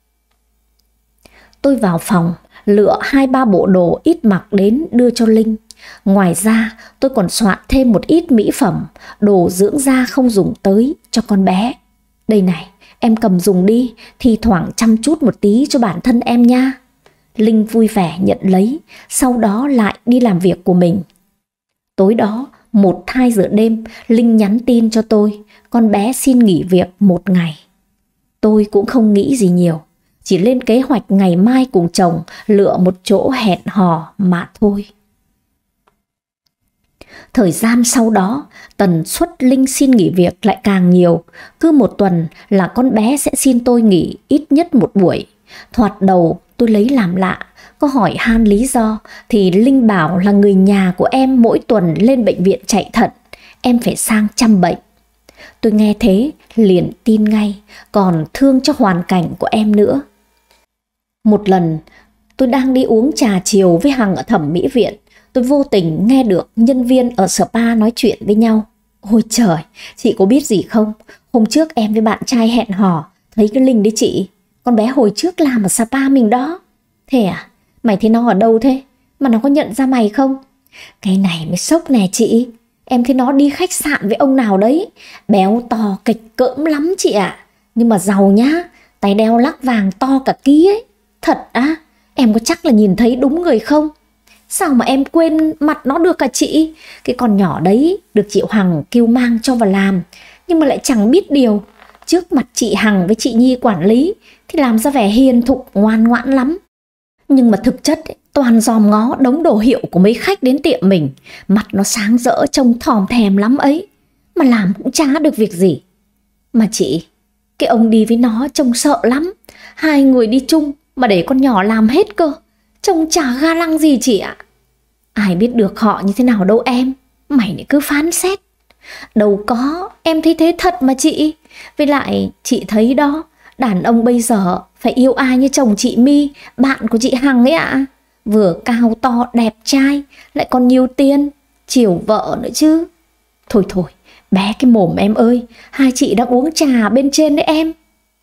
Tôi vào phòng, lựa 2-3 bộ đồ ít mặc đến đưa cho Linh. Ngoài ra tôi còn soạn thêm một ít mỹ phẩm, đồ dưỡng da không dùng tới cho con bé. Đây này, em cầm dùng đi, thì thoảng chăm chút một tí cho bản thân em nha. Linh vui vẻ nhận lấy, sau đó lại đi làm việc của mình. Tối đó, 1-2 giờ đêm, Linh nhắn tin cho tôi, con bé xin nghỉ việc 1 ngày. Tôi cũng không nghĩ gì nhiều, chỉ lên kế hoạch ngày mai cùng chồng lựa một chỗ hẹn hò mà thôi. Thời gian sau đó, tần suất Linh xin nghỉ việc lại càng nhiều. Cứ 1 tuần là con bé sẽ xin tôi nghỉ ít nhất 1 buổi. Thoạt đầu tôi lấy làm lạ, có hỏi han lý do thì Linh bảo là người nhà của em mỗi tuần lên bệnh viện chạy thận, em phải sang chăm bệnh. Tôi nghe thế liền tin ngay, còn thương cho hoàn cảnh của em nữa. Một lần tôi đang đi uống trà chiều với Hằng ở thẩm mỹ viện, tôi vô tình nghe được nhân viên ở spa nói chuyện với nhau. Ôi trời, chị có biết gì không? Hôm trước em với bạn trai hẹn hò, thấy cái Linh đấy chị, con bé hồi trước làm ở spa mình đó. Thế à? Mày thấy nó ở đâu thế? Mà nó có nhận ra mày không? Cái này mới sốc nè chị. Em thấy nó đi khách sạn với ông nào đấy, béo to kịch cỡm lắm chị ạ. Nhưng mà giàu nhá, tay đeo lắc vàng to cả ký ấy. Thật á? Em có chắc là nhìn thấy đúng người không? Sao mà em quên mặt nó được cả chị? Cái con nhỏ đấy được chị Hằng kêu mang cho vào làm, nhưng mà lại chẳng biết điều. Trước mặt chị Hằng với chị Nhi quản lý thì làm ra vẻ hiền thục ngoan ngoãn lắm. Nhưng mà thực chất ấy, toàn dòm ngó đống đồ hiệu của mấy khách đến tiệm mình. Mặt nó sáng rỡ trông thòm thèm lắm ấy, mà làm cũng chả được việc gì. Mà chị, cái ông đi với nó trông sợ lắm. 2 người đi chung mà để con nhỏ làm hết cơ, trông chả ga lăng gì chị ạ. Ai biết được họ như thế nào đâu em, mày lại cứ phán xét. Đâu có, em thấy thế thật mà chị. Với lại chị thấy đó, đàn ông bây giờ phải yêu ai như chồng chị My, bạn của chị Hằng ấy ạ. Vừa cao to đẹp trai, lại còn nhiều tiền, chiều vợ nữa chứ. Thôi thôi, bé cái mồm em ơi, hai chị đang uống trà bên trên đấy em.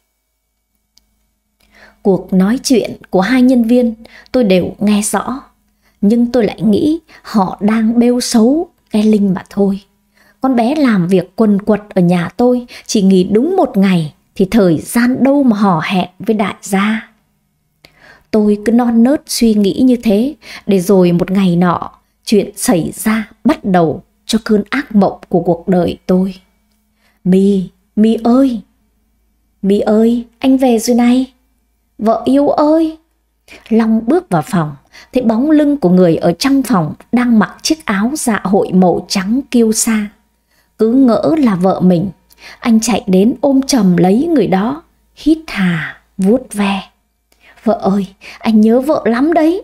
Cuộc nói chuyện của 2 nhân viên tôi đều nghe rõ, nhưng tôi lại nghĩ họ đang bêu xấu cái Linh mà thôi. Con bé làm việc quần quật ở nhà tôi, chỉ nghỉ đúng 1 ngày thì thời gian đâu mà hò hẹn với đại gia. Tôi cứ non nớt suy nghĩ như thế, để rồi một ngày nọ, chuyện xảy ra bắt đầu cho cơn ác mộng của cuộc đời tôi. My ơi! My ơi, anh về rồi này! Vợ yêu ơi! Long bước vào phòng, thấy bóng lưng của người ở trong phòng đang mặc chiếc áo dạ hội màu trắng kiêu sa. Cứ ngỡ là vợ mình, anh chạy đến ôm chầm lấy người đó, hít hà, vuốt ve. Vợ ơi, anh nhớ vợ lắm đấy.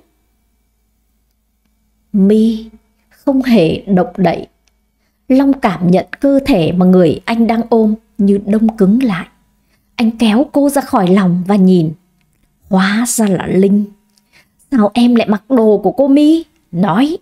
My không hề động đậy. Long cảm nhận cơ thể mà người anh đang ôm như đông cứng lại. Anh kéo cô ra khỏi lòng và nhìn. Hóa ra là Linh. Sao em lại mặc đồ của cô My? Nói.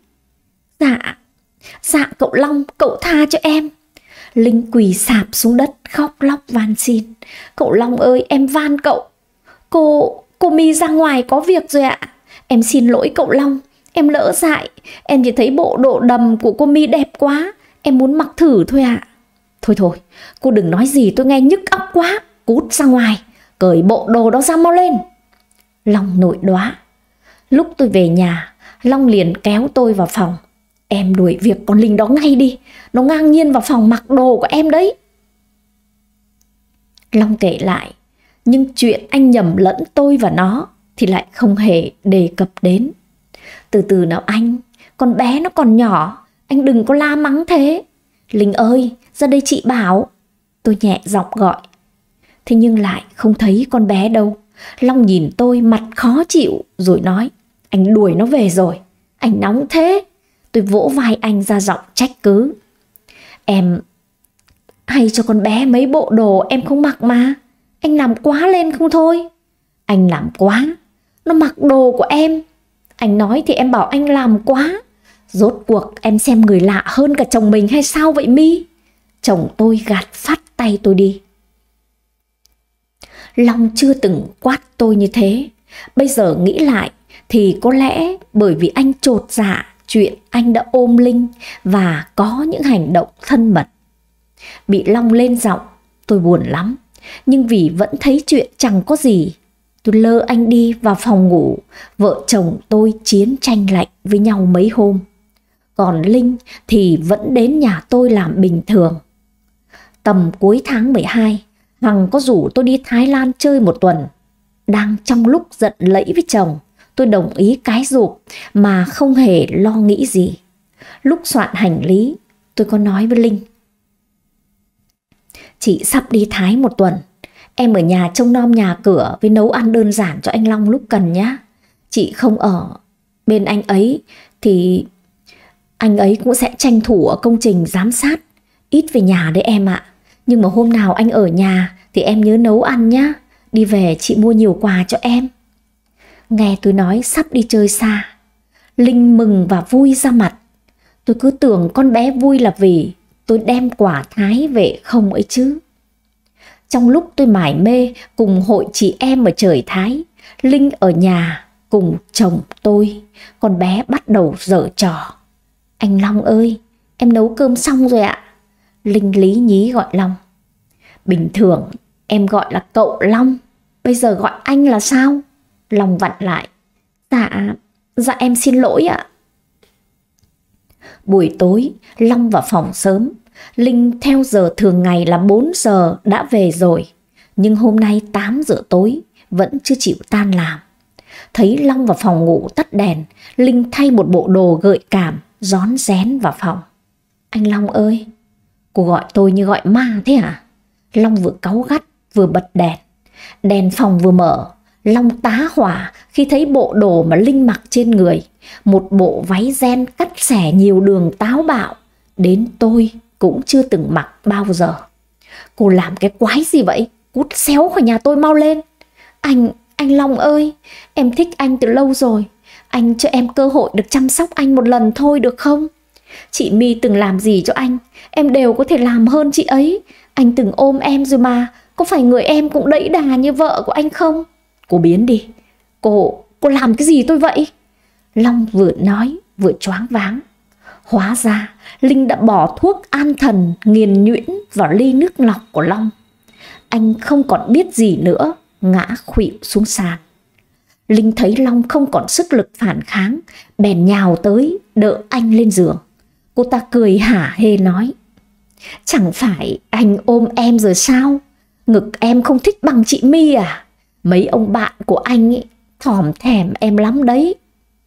Dạ cậu Long, cậu tha cho em. Linh quỳ sạp xuống đất khóc lóc van xin. Cậu Long ơi, em van cậu. Cô My ra ngoài có việc rồi ạ. Em xin lỗi cậu Long, em lỡ dại. Em chỉ thấy bộ đồ đầm của cô My đẹp quá, em muốn mặc thử thôi ạ. Thôi, cô đừng nói gì tôi nghe nhức óc quá. Cút ra ngoài, cởi bộ đồ đó ra mau lên. Long nổi đoá. Lúc tôi về nhà, Long liền kéo tôi vào phòng. Em đuổi việc con Linh đó ngay đi, nó ngang nhiên vào phòng mặc đồ của em đấy. Long kể lại, nhưng chuyện anh nhầm lẫn tôi và nó thì lại không hề đề cập đến. Từ từ nào anh, con bé nó còn nhỏ, anh đừng có la mắng thế. Linh ơi, ra đây chị bảo. Tôi nhẹ giọng gọi. Thế nhưng lại không thấy con bé đâu. Long nhìn tôi mặt khó chịu rồi nói, anh đuổi nó về rồi, anh nóng thế. Tôi vỗ vai anh ra giọng trách cứ. Em hay cho con bé mấy bộ đồ em không mặc mà, anh làm quá lên không thôi. Anh làm quá, nó mặc đồ của em. Anh nói thì em bảo anh làm quá. Rốt cuộc em xem người lạ hơn cả chồng mình hay sao vậy My? Chồng tôi gạt phát tay tôi đi. Long chưa từng quát tôi như thế. Bây giờ nghĩ lại thì có lẽ bởi vì anh chột dạ chuyện anh đã ôm Linh và có những hành động thân mật. Bị Long lên giọng, tôi buồn lắm. Nhưng vì vẫn thấy chuyện chẳng có gì, tôi lơ anh đi vào phòng ngủ. Vợ chồng tôi chiến tranh lạnh với nhau mấy hôm. Còn Linh thì vẫn đến nhà tôi làm bình thường. Tầm cuối tháng 12, Hằng có rủ tôi đi Thái Lan chơi một tuần. Đang trong lúc giận lẫy với chồng, tôi đồng ý cái rụp mà không hề lo nghĩ gì. Lúc soạn hành lý, tôi có nói với Linh: chị sắp đi Thái một tuần, em ở nhà trông nom nhà cửa với nấu ăn đơn giản cho anh Long lúc cần nhá. Chị không ở bên anh ấy thì anh ấy cũng sẽ tranh thủ ở công trình giám sát, ít về nhà đấy em ạ. Nhưng mà hôm nào anh ở nhà thì em nhớ nấu ăn nhá. Đi về chị mua nhiều quà cho em. Nghe tôi nói sắp đi chơi xa, Linh mừng và vui ra mặt. Tôi cứ tưởng con bé vui là vì tôi đem quả Thái về không ấy chứ. Trong lúc tôi mải mê cùng hội chị em ở trời Thái, Linh ở nhà cùng chồng tôi, con bé bắt đầu giở trò. Anh Long ơi, em nấu cơm xong rồi ạ. Linh lý nhí gọi Long. Bình thường em gọi là cậu Long, bây giờ gọi anh là sao? Long vặn lại. Dạ em xin lỗi ạ. Buổi tối, Long vào phòng sớm. Linh theo giờ thường ngày là 4 giờ đã về rồi. Nhưng hôm nay 8 giờ tối vẫn chưa chịu tan làm. Thấy Long vào phòng ngủ tắt đèn, Linh thay một bộ đồ gợi cảm, rón rén vào phòng. Anh Long ơi, cô gọi tôi như gọi ma thế à? Long vừa cáu gắt vừa bật đèn. Đèn phòng vừa mở, Long tá hỏa khi thấy bộ đồ mà Linh mặc trên người. Một bộ váy ren cắt xẻ nhiều đường táo bạo, đến tôi cũng chưa từng mặc bao giờ. Cô làm cái quái gì vậy? Cút xéo khỏi nhà tôi mau lên. Anh Long ơi, em thích anh từ lâu rồi. Anh cho em cơ hội được chăm sóc anh một lần thôi được không? Chị My từng làm gì cho anh, em đều có thể làm hơn chị ấy. Anh từng ôm em rồi mà, có phải người em cũng đẫy đà như vợ của anh không? Cô biến đi. Cô làm cái gì tôi vậy? Long vừa nói vừa choáng váng. Hóa ra Linh đã bỏ thuốc an thần nghiền nhuyễn vào ly nước lọc của Long. Anh không còn biết gì nữa, ngã khuỵu xuống sàn. Linh thấy Long không còn sức lực phản kháng, bèn nhào tới đỡ anh lên giường. Cô ta cười hả hê nói: chẳng phải anh ôm em rồi sao? Ngực em không thích bằng chị My à? Mấy ông bạn của anh ấy thòm thèm em lắm đấy.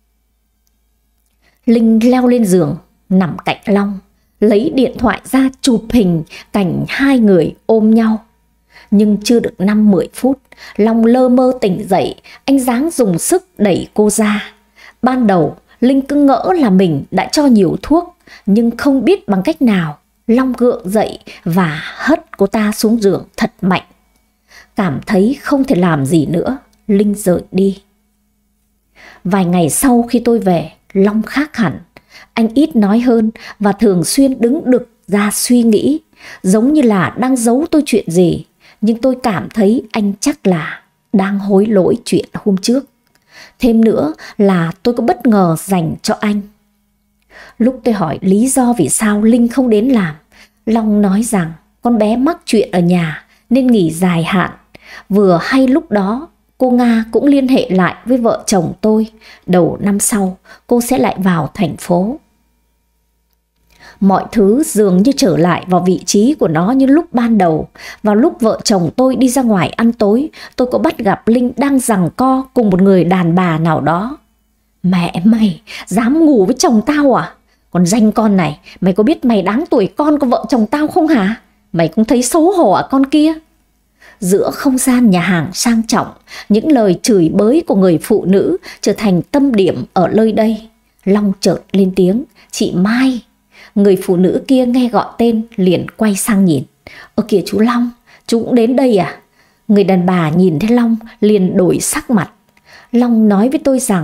Linh leo lên giường, nằm cạnh Long, lấy điện thoại ra chụp hình cảnh hai người ôm nhau. Nhưng chưa được 5-10 phút, Long lơ mơ tỉnh dậy, anh giáng dùng sức đẩy cô ra. Ban đầu, Linh cứ ngỡ là mình đã cho nhiều thuốc, nhưng không biết bằng cách nào, Long gượng dậy và hất cô ta xuống giường thật mạnh. Cảm thấy không thể làm gì nữa, Linh rời đi. Vài ngày sau khi tôi về, Long khác hẳn. Anh ít nói hơn và thường xuyên đứng đực ra suy nghĩ, giống như là đang giấu tôi chuyện gì. Nhưng tôi cảm thấy anh chắc là đang hối lỗi chuyện hôm trước. Thêm nữa là tôi có bất ngờ dành cho anh. Lúc tôi hỏi lý do vì sao Linh không đến làm, Long nói rằng con bé mắc chuyện ở nhà nên nghỉ dài hạn. Vừa hay lúc đó cô Nga cũng liên hệ lại với vợ chồng tôi, đầu năm sau cô sẽ lại vào thành phố. Mọi thứ dường như trở lại vào vị trí của nó như lúc ban đầu. Vào lúc vợ chồng tôi đi ra ngoài ăn tối, tôi có bắt gặp Linh đang giằng co cùng một người đàn bà nào đó. Mẹ mày, dám ngủ với chồng tao à? Còn danh con này, mày có biết mày đáng tuổi con của vợ chồng tao không hả? Mày cũng thấy xấu hổ à con kia? Giữa không gian nhà hàng sang trọng, những lời chửi bới của người phụ nữ trở thành tâm điểm ở nơi đây. Long chợt lên tiếng: chị Mai. Người phụ nữ kia nghe gọi tên liền quay sang nhìn. Ơ kìa chú Long, chú cũng đến đây à? Người đàn bà nhìn thấy Long liền đổi sắc mặt. Long nói với tôi rằng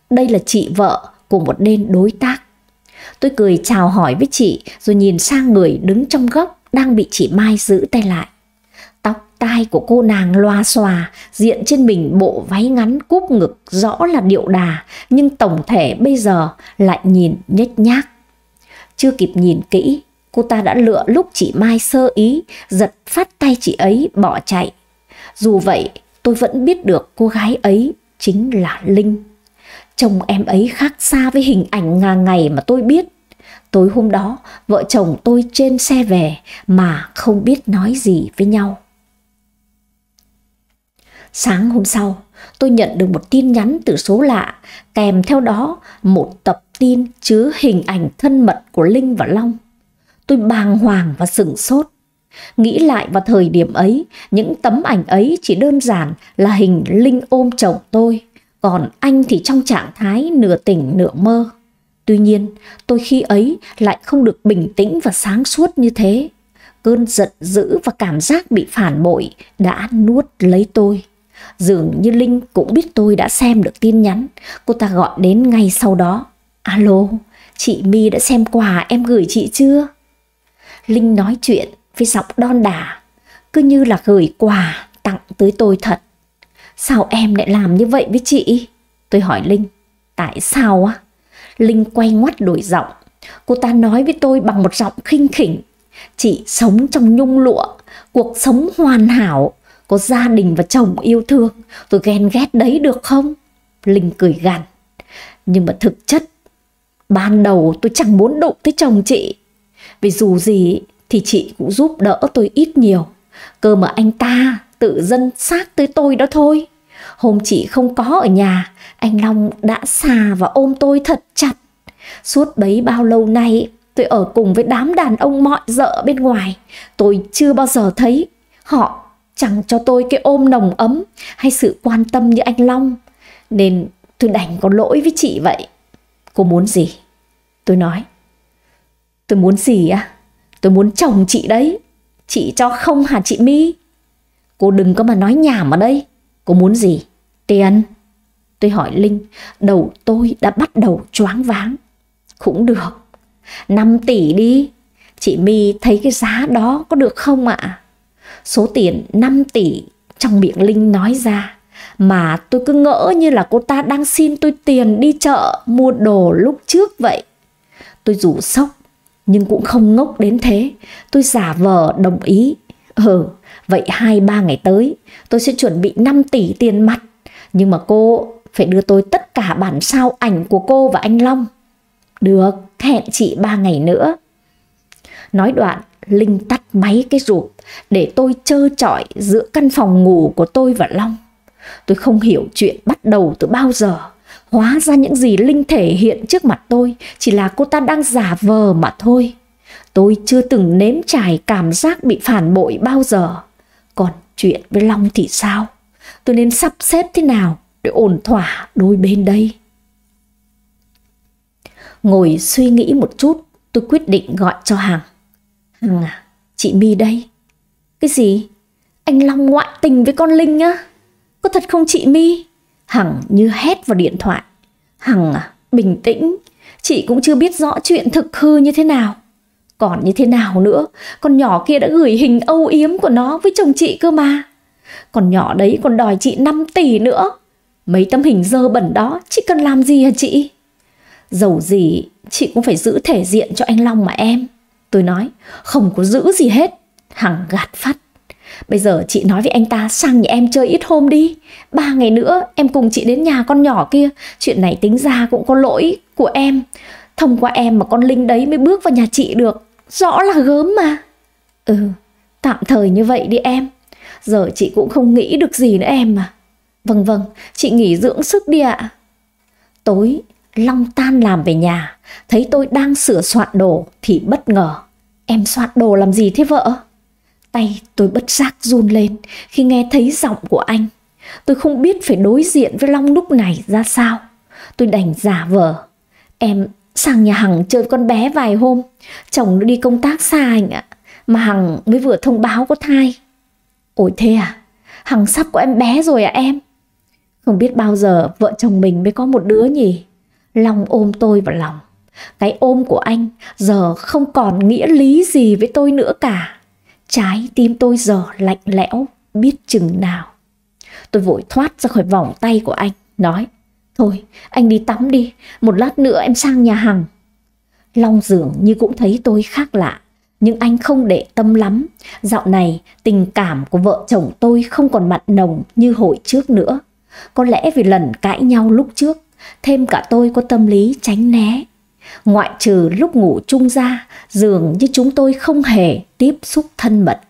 đây là chị vợ của một bên đối tác. Tôi cười chào hỏi với chị rồi nhìn sang người đứng trong góc đang bị chị Mai giữ tay lại. Tóc tai của cô nàng loa xòa, diện trên mình bộ váy ngắn cúp ngực rõ là điệu đà, nhưng tổng thể bây giờ lại nhìn nhếch nhác. Chưa kịp nhìn kỹ, cô ta đã lựa lúc chị Mai sơ ý, giật phát tay chị ấy bỏ chạy. Dù vậy, tôi vẫn biết được cô gái ấy chính là Linh. Chồng em ấy khác xa với hình ảnh ngà ngày mà tôi biết. Tối hôm đó, vợ chồng tôi trên xe về mà không biết nói gì với nhau. Sáng hôm sau, tôi nhận được một tin nhắn từ số lạ, kèm theo đó một tập tin chứa hình ảnh thân mật của Linh và Long. Tôi bàng hoàng và sửng sốt. Nghĩ lại vào thời điểm ấy, những tấm ảnh ấy chỉ đơn giản là hình Linh ôm chồng tôi, còn anh thì trong trạng thái nửa tỉnh nửa mơ. Tuy nhiên, tôi khi ấy lại không được bình tĩnh và sáng suốt như thế. Cơn giận dữ và cảm giác bị phản bội đã nuốt lấy tôi. Dường như Linh cũng biết tôi đã xem được tin nhắn. Cô ta gọi đến ngay sau đó. Alo, chị My đã xem quà em gửi chị chưa? Linh nói chuyện với giọng đon đả, cứ như là gửi quà tặng tới tôi thật. Sao em lại làm như vậy với chị? Tôi hỏi Linh. Tại sao á? Linh quay ngoắt đổi giọng. Cô ta nói với tôi bằng một giọng khinh khỉnh. Chị sống trong nhung lụa, cuộc sống hoàn hảo, có gia đình và chồng yêu thương, tôi ghen ghét đấy được không? Linh cười gằn. Nhưng mà thực chất, ban đầu tôi chẳng muốn đụng tới chồng chị. Vì dù gì thì chị cũng giúp đỡ tôi ít nhiều. Cơ mà anh ta tự dâng xác tới tôi đó thôi. Hôm chị không có ở nhà, anh Long đã xà và ôm tôi thật chặt. Suốt bấy bao lâu nay, tôi ở cùng với đám đàn ông mọi dợ bên ngoài. Tôi chưa bao giờ thấy họ chẳng cho tôi cái ôm nồng ấm hay sự quan tâm như anh Long. Nên tôi đành có lỗi với chị vậy. Cô muốn gì? Tôi nói. Tôi muốn gì à? Tôi muốn chồng chị đấy. Chị cho không hả chị My? Cô đừng có mà nói nhảm ở đây. Cô muốn gì? Tiền? Tôi hỏi Linh. Đầu tôi đã bắt đầu choáng váng. Cũng được, 5 tỷ đi. Chị My thấy cái giá đó có được không ạ? Số tiền 5 tỷ trong miệng Linh nói ra mà tôi cứ ngỡ như là cô ta đang xin tôi tiền đi chợ mua đồ lúc trước vậy. Tôi dù sốc nhưng cũng không ngốc đến thế. Tôi giả vờ đồng ý. Vậy 2-3 ngày tới tôi sẽ chuẩn bị 5 tỷ tiền mặt. Nhưng mà cô phải đưa tôi tất cả bản sao ảnh của cô và anh Long. Được, hẹn chị 3 ngày nữa. Nói đoạn, Linh tắt máy cái rụp để tôi trơ trọi giữa căn phòng ngủ của tôi và Long. Tôi không hiểu chuyện bắt đầu từ bao giờ. Hóa ra những gì Linh thể hiện trước mặt tôi chỉ là cô ta đang giả vờ mà thôi. Tôi chưa từng nếm trải cảm giác bị phản bội bao giờ. Còn chuyện với Long thì sao? Tôi nên sắp xếp thế nào để ổn thỏa đôi bên đây? Ngồi suy nghĩ một chút, tôi quyết định gọi cho Hằng. Hằng à, chị My đây. Cái gì? Anh Long ngoại tình với con Linh á? Có thật không chị My? Hằng như hét vào điện thoại. Hằng à, bình tĩnh. Chị cũng chưa biết rõ chuyện thực hư như thế nào. Còn như thế nào nữa, con nhỏ kia đã gửi hình âu yếm của nó với chồng chị cơ mà. Con nhỏ đấy còn đòi chị 5 tỷ nữa. Mấy tấm hình dơ bẩn đó chị cần làm gì hả chị? Dầu gì chị cũng phải giữ thể diện cho anh Long mà em. Tôi nói. Không có giữ gì hết. Hằng gạt phắt. Bây giờ chị nói với anh ta sang nhà em chơi ít hôm đi. 3 ngày nữa em cùng chị đến nhà con nhỏ kia. Chuyện này tính ra cũng có lỗi của em. Thông qua em mà con Linh đấy mới bước vào nhà chị được. Rõ là gớm mà. Tạm thời như vậy đi em. Giờ chị cũng không nghĩ được gì nữa em mà. Vâng, chị nghỉ dưỡng sức đi ạ. Tối, Long tan làm về nhà, thấy tôi đang sửa soạn đồ thì bất ngờ. Em soạn đồ làm gì thế vợ? Tay tôi bất giác run lên khi nghe thấy giọng của anh. Tôi không biết phải đối diện với Long lúc này ra sao. Tôi đành giả vờ. Em sang nhà Hằng chơi con bé vài hôm. Chồng nó đi công tác xa anh ạ. Mà Hằng mới vừa thông báo có thai. Ôi thế à? Hằng sắp có em bé rồi à em? Không biết bao giờ vợ chồng mình mới có một đứa nhỉ? Long ôm tôi vào lòng. Cái ôm của anh giờ không còn nghĩa lý gì với tôi nữa cả. Trái tim tôi giờ lạnh lẽo biết chừng nào. Tôi vội thoát ra khỏi vòng tay của anh, nói: Thôi, anh đi tắm đi, một lát nữa em sang nhà Hằng. Long dường như cũng thấy tôi khác lạ, nhưng anh không để tâm lắm. Dạo này tình cảm của vợ chồng tôi không còn mặn nồng như hồi trước nữa. Có lẽ vì lần cãi nhau lúc trước, thêm cả tôi có tâm lý tránh né. Ngoại trừ lúc ngủ chung ra, dường như chúng tôi không hề tiếp xúc thân mật.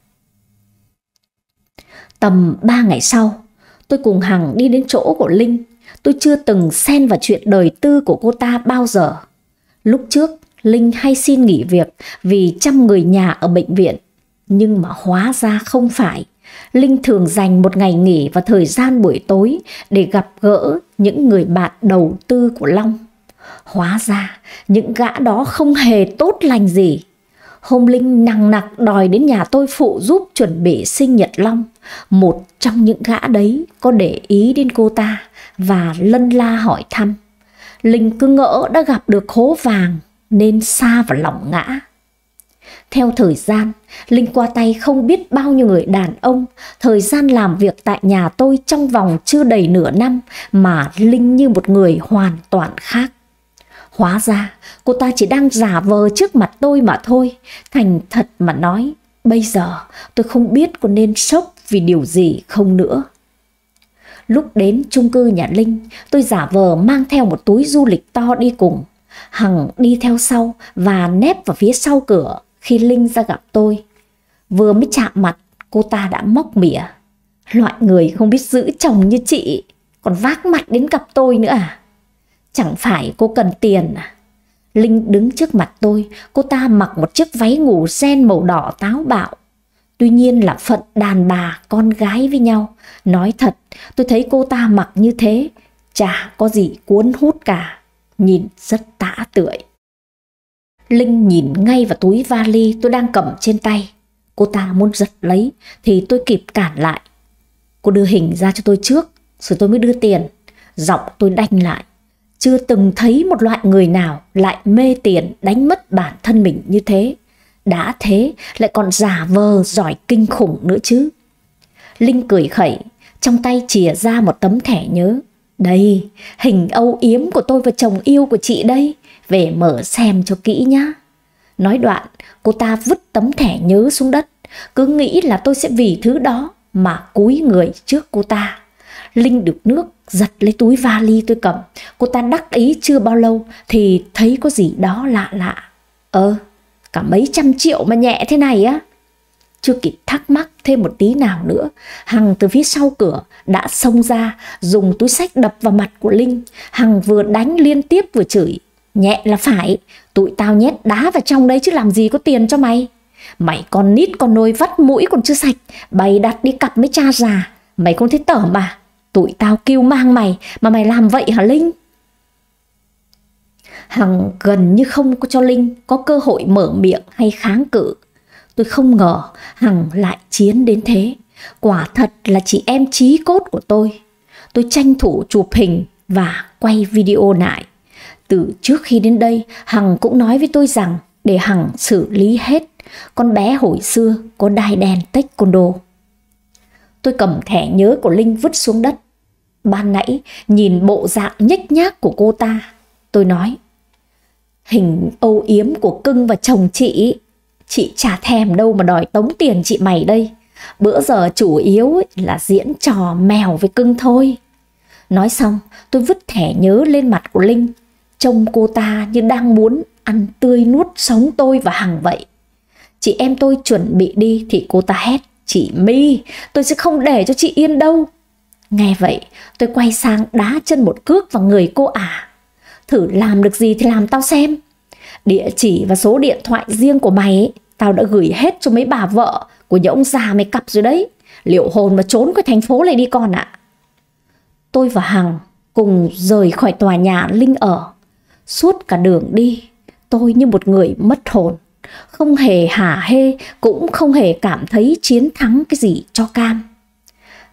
Tầm 3 ngày sau, tôi cùng Hằng đi đến chỗ của Linh. Tôi chưa từng xen vào chuyện đời tư của cô ta bao giờ. Lúc trước, Linh hay xin nghỉ việc vì chăm người nhà ở bệnh viện. Nhưng mà hóa ra không phải. Linh thường dành một ngày nghỉ vào thời gian buổi tối để gặp gỡ những người bạn đầu tư của Long. Hóa ra, những gã đó không hề tốt lành gì. Hôm Linh nằng nặc đòi đến nhà tôi phụ giúp chuẩn bị sinh nhật Long. Một trong những gã đấy có để ý đến cô ta và lân la hỏi thăm. Linh cứ ngỡ đã gặp được hố vàng nên sa vào lòng ngã. Theo thời gian, Linh qua tay không biết bao nhiêu người đàn ông. Thời gian làm việc tại nhà tôi trong vòng chưa đầy nửa năm mà Linh như một người hoàn toàn khác. Hóa ra cô ta chỉ đang giả vờ trước mặt tôi mà thôi. Thành thật mà nói, bây giờ tôi không biết có nên sốc vì điều gì không nữa. Lúc đến chung cư nhà Linh, tôi giả vờ mang theo một túi du lịch to đi cùng. Hằng đi theo sau và nép vào phía sau cửa khi Linh ra gặp tôi. Vừa mới chạm mặt, cô ta đã móc mỉa: Loại người không biết giữ chồng như chị còn vác mặt đến gặp tôi nữa à? Chẳng phải cô cần tiền à? Linh đứng trước mặt tôi, cô ta mặc một chiếc váy ngủ ren màu đỏ táo bạo. Tuy nhiên là phận đàn bà con gái với nhau. Nói thật, tôi thấy cô ta mặc như thế chả có gì cuốn hút cả, nhìn rất tã tưởi. Linh nhìn ngay vào túi vali tôi đang cầm trên tay. Cô ta muốn giật lấy thì tôi kịp cản lại. Cô đưa hình ra cho tôi trước, rồi tôi mới đưa tiền. Giọng tôi đanh lại. Chưa từng thấy một loại người nào lại mê tiền đánh mất bản thân mình như thế. Đã thế lại còn giả vờ giỏi kinh khủng nữa chứ. Linh cười khẩy, trong tay chìa ra một tấm thẻ nhớ. Đây, hình âu yếm của tôi và chồng yêu của chị đây, về mở xem cho kỹ nhá. Nói đoạn, cô ta vứt tấm thẻ nhớ xuống đất, cứ nghĩ là tôi sẽ vì thứ đó mà cúi người trước cô ta. Linh được nước, giật lấy túi vali tôi cầm. Cô ta đắc ý chưa bao lâu thì thấy có gì đó lạ lạ. Cả mấy trăm triệu mà nhẹ thế này á. Chưa kịp thắc mắc thêm một tí nào nữa, Hằng từ phía sau cửa đã xông ra, dùng túi xách đập vào mặt của Linh. Hằng vừa đánh liên tiếp vừa chửi: Nhẹ là phải, tụi tao nhét đá vào trong đấy chứ làm gì có tiền cho mày. Mày con nít con nôi vắt mũi còn chưa sạch, bày đặt đi cặp với cha già, mày không thấy tởm à? Tụi tao kêu mang mày mà mày làm vậy hả Linh? Hằng gần như không có cho Linh có cơ hội mở miệng hay kháng cự. Tôi không ngờ Hằng lại chiến đến thế. Quả thật là chị em chí cốt của tôi. Tôi tranh thủ chụp hình và quay video lại. Từ trước khi đến đây, Hằng cũng nói với tôi rằng để Hằng xử lý hết. Con bé hồi xưa có đai đen taekwondo. Tôi cầm thẻ nhớ của Linh vứt xuống đất. Ban nãy nhìn bộ dạng nhếch nhác của cô ta, tôi nói: Hình âu yếm của cưng và chồng chị chả thèm đâu mà đòi tống tiền chị mày đây. Bữa giờ chủ yếu là diễn trò mèo với cưng thôi. Nói xong, tôi vứt thẻ nhớ lên mặt của Linh. Trông cô ta như đang muốn ăn tươi nuốt sống tôi và Hằng vậy. Chị em tôi chuẩn bị đi thì cô ta hét: Chị My, tôi sẽ không để cho chị yên đâu. Nghe vậy, tôi quay sang đá chân một cước vào người cô ả. Thử làm được gì thì làm tao xem. Địa chỉ và số điện thoại riêng của mày ấy, tao đã gửi hết cho mấy bà vợ của những ông già mày cặp rồi đấy. Liệu hồn mà trốn khỏi thành phố này đi con ạ. Tôi và Hằng cùng rời khỏi tòa nhà Linh ở. Suốt cả đường đi, tôi như một người mất hồn. Không hề hả hê, cũng không hề cảm thấy chiến thắng cái gì cho cam.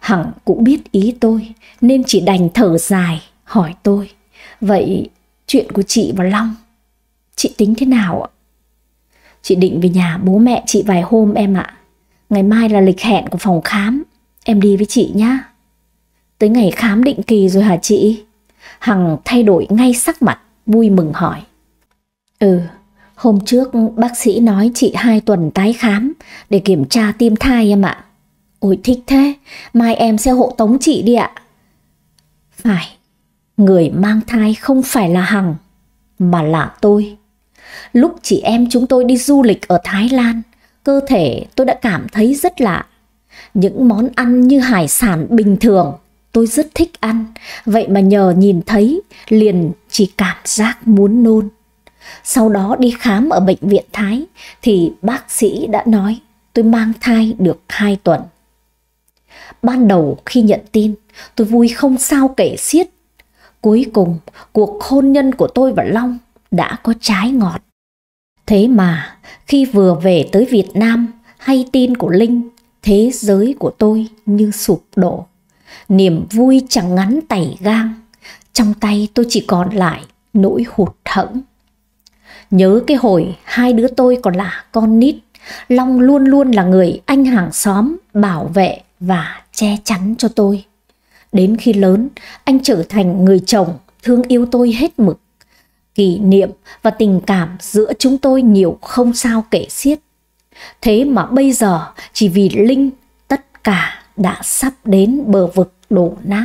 Hằng cũng biết ý tôi nên chỉ đành thở dài hỏi tôi: vậy chuyện của chị và Long, chị tính thế nào ạ? Chị định về nhà bố mẹ chị vài hôm em ạ. Ngày mai là lịch hẹn của phòng khám, em đi với chị nhá. Tới ngày khám định kỳ rồi hả chị? Hằng thay đổi ngay sắc mặt, vui mừng hỏi. Hôm trước bác sĩ nói chị 2 tuần tái khám để kiểm tra tim thai em ạ. Ôi thích thế, mai em sẽ hộ tống chị đi ạ. Phải, người mang thai không phải là Hằng, mà là tôi. Lúc chị em chúng tôi đi du lịch ở Thái Lan, cơ thể tôi đã cảm thấy rất lạ. Những món ăn như hải sản bình thường tôi rất thích ăn, vậy mà nhờ nhìn thấy liền chỉ cảm giác muốn nôn. Sau đó đi khám ở bệnh viện Thái thì bác sĩ đã nói tôi mang thai được 2 tuần. Ban đầu khi nhận tin, tôi vui không sao kể xiết. Cuối cùng, cuộc hôn nhân của tôi và Long đã có trái ngọt. Thế mà, khi vừa về tới Việt Nam hay tin của Linh, thế giới của tôi như sụp đổ. Niềm vui chẳng ngắn tày gang, trong tay tôi chỉ còn lại nỗi hụt hẫng. Nhớ cái hồi 2 đứa tôi còn là con nít, Long luôn luôn là người anh hàng xóm bảo vệ và che chắn cho tôi. Đến khi lớn, anh trở thành người chồng thương yêu tôi hết mực. Kỷ niệm và tình cảm giữa chúng tôi nhiều không sao kể xiết. Thế mà bây giờ chỉ vì Linh, tất cả đã sắp đến bờ vực đổ nát.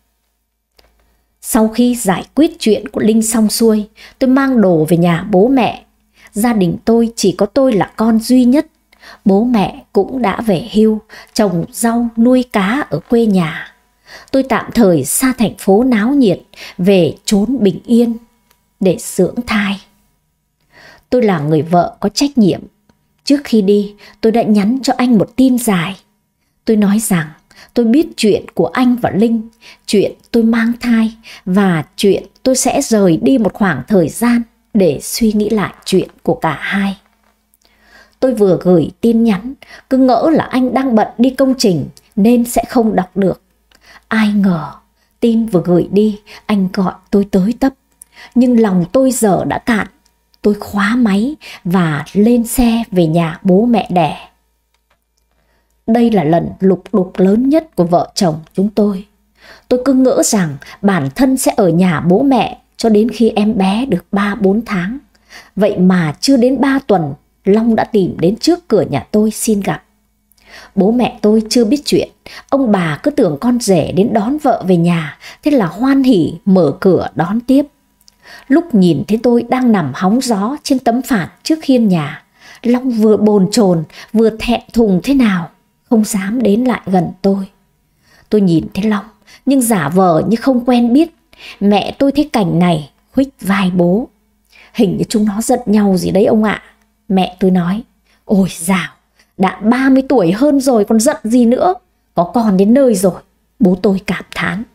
Sau khi giải quyết chuyện của Linh xong xuôi, tôi mang đồ về nhà bố mẹ. Gia đình tôi chỉ có tôi là con duy nhất. Bố mẹ cũng đã về hưu, trồng rau nuôi cá ở quê nhà. Tôi tạm thời xa thành phố náo nhiệt, về chốn bình yên để dưỡng thai. Tôi là người vợ có trách nhiệm. Trước khi đi, tôi đã nhắn cho anh một tin dài. Tôi nói rằng tôi biết chuyện của anh và Linh, chuyện tôi mang thai và chuyện tôi sẽ rời đi một khoảng thời gian để suy nghĩ lại chuyện của cả hai. Tôi vừa gửi tin nhắn, cứ ngỡ là anh đang bận đi công trình nên sẽ không đọc được. Ai ngờ, tin vừa gửi đi, anh gọi tôi tới tấp. Nhưng lòng tôi giờ đã cạn. Tôi khóa máy và lên xe về nhà bố mẹ đẻ. Đây là lần lục đục lớn nhất của vợ chồng chúng tôi. Tôi cứ ngỡ rằng bản thân sẽ ở nhà bố mẹ cho đến khi em bé được 3-4 tháng. Vậy mà chưa đến 3 tuần, Long đã tìm đến trước cửa nhà tôi xin gặp. Bố mẹ tôi chưa biết chuyện, ông bà cứ tưởng con rể đến đón vợ về nhà, thế là hoan hỉ mở cửa đón tiếp. Lúc nhìn thấy tôi đang nằm hóng gió trên tấm phản trước hiên nhà, Long vừa bồn chồn vừa thẹn thùng thế nào, không dám đến lại gần tôi. Tôi nhìn thấy Long nhưng giả vờ như không quen biết. Mẹ tôi thấy cảnh này huých vai bố. Hình như chúng nó giận nhau gì đấy ông ạ. Mẹ tôi nói: ôi dào, đã 30 tuổi hơn rồi còn giận gì nữa, có con đến nơi rồi. Bố tôi cảm thán.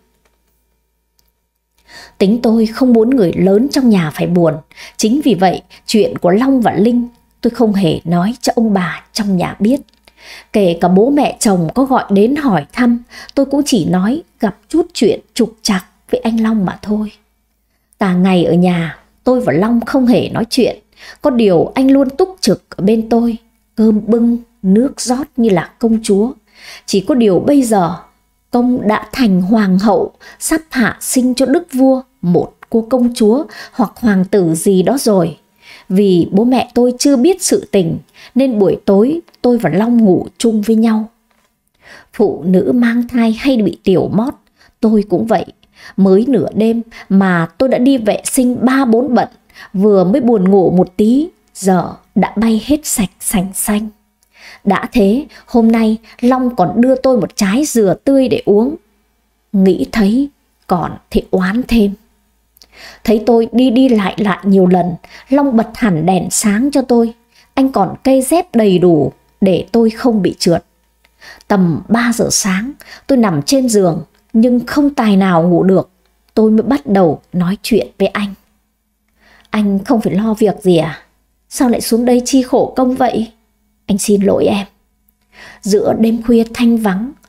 Tính tôi không muốn người lớn trong nhà phải buồn. Chính vì vậy chuyện của Long và Linh tôi không hề nói cho ông bà trong nhà biết. Kể cả bố mẹ chồng có gọi đến hỏi thăm, tôi cũng chỉ nói gặp chút chuyện trục trặc với anh Long mà thôi. Cả ngày ở nhà tôi và Long không hề nói chuyện. Có điều anh luôn túc trực ở bên tôi, cơm bưng, nước rót như là công chúa. Chỉ có điều bây giờ công đã thành hoàng hậu, sắp hạ sinh cho đức vua một cô công chúa hoặc hoàng tử gì đó rồi. Vì bố mẹ tôi chưa biết sự tình nên buổi tối tôi và Long ngủ chung với nhau. Phụ nữ mang thai hay bị tiểu mót, tôi cũng vậy. Mới nửa đêm mà tôi đã đi vệ sinh 3-4 bận, vừa mới buồn ngủ một tí, giờ đã bay hết sạch sành xanh. Đã thế, hôm nay Long còn đưa tôi một trái dừa tươi để uống. Nghĩ thấy còn thì oán thêm. Thấy tôi đi đi lại lại nhiều lần, Long bật hẳn đèn sáng cho tôi. Anh còn cây dép đầy đủ để tôi không bị trượt. Tầm 3 giờ sáng, tôi nằm trên giường nhưng không tài nào ngủ được. Tôi mới bắt đầu nói chuyện với anh. Anh không phải lo việc gì à? Sao lại xuống đây chi khổ công vậy? Anh xin lỗi em. Giữa đêm khuya thanh vắng,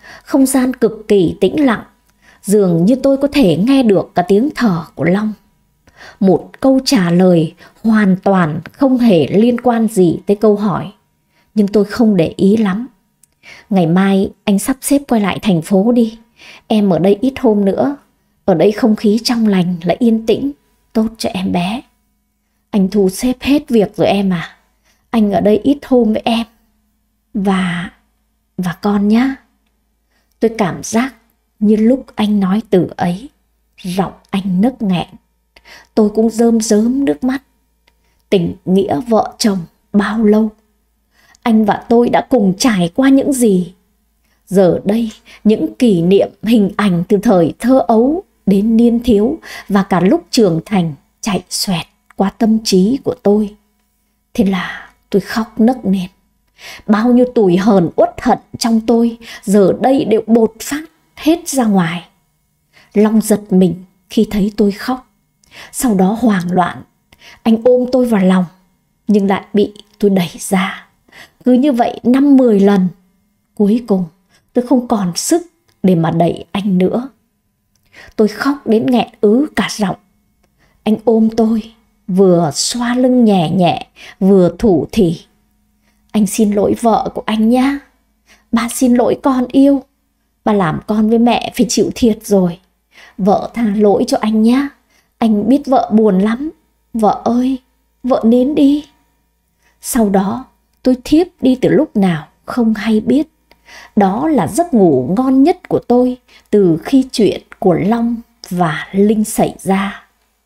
Không gian cực kỳ tĩnh lặng, dường như tôi có thể nghe được cả tiếng thở của Long. Một câu trả lời hoàn toàn không hề liên quan gì tới câu hỏi, nhưng tôi không để ý lắm. Ngày mai anh sắp xếp quay lại thành phố đi. Em ở đây ít hôm nữa. Ở đây không khí trong lành lại yên tĩnh, tốt cho em bé. Anh thu xếp hết việc rồi em à. Anh ở đây ít hôm với em. Và con nhá. Tôi cảm giác như lúc anh nói từ ấy, giọng anh nức nghẹn. Tôi cũng rơm rớm nước mắt. Tình nghĩa vợ chồng bao lâu, anh và tôi đã cùng trải qua những gì. Giờ đây, những kỷ niệm, hình ảnh từ thời thơ ấu đến niên thiếu và cả lúc trưởng thành chạy xoẹt qua tâm trí của tôi. Thế là tôi khóc nấc nền. Bao nhiêu tủi hờn uất hận trong tôi giờ đây đều bột phát hết ra ngoài. Long giật mình khi thấy tôi khóc. Sau đó hoảng loạn, anh ôm tôi vào lòng, nhưng lại bị tôi đẩy ra. Cứ như vậy 5-10 lần. Cuối cùng tôi không còn sức để mà đẩy anh nữa. Tôi khóc đến nghẹn ứ cả giọng. Anh ôm tôi, vừa xoa lưng nhẹ nhẹ, vừa thủ thỉ. Anh xin lỗi vợ của anh nhá. Ba xin lỗi con yêu. Ba làm con với mẹ phải chịu thiệt rồi. Vợ tha lỗi cho anh nhá. Anh biết vợ buồn lắm. Vợ ơi, vợ nín đi. Sau đó tôi thiếp đi từ lúc nào không hay biết. Đó là giấc ngủ ngon nhất của tôi từ khi chuyện của Long và Linh xảy ra.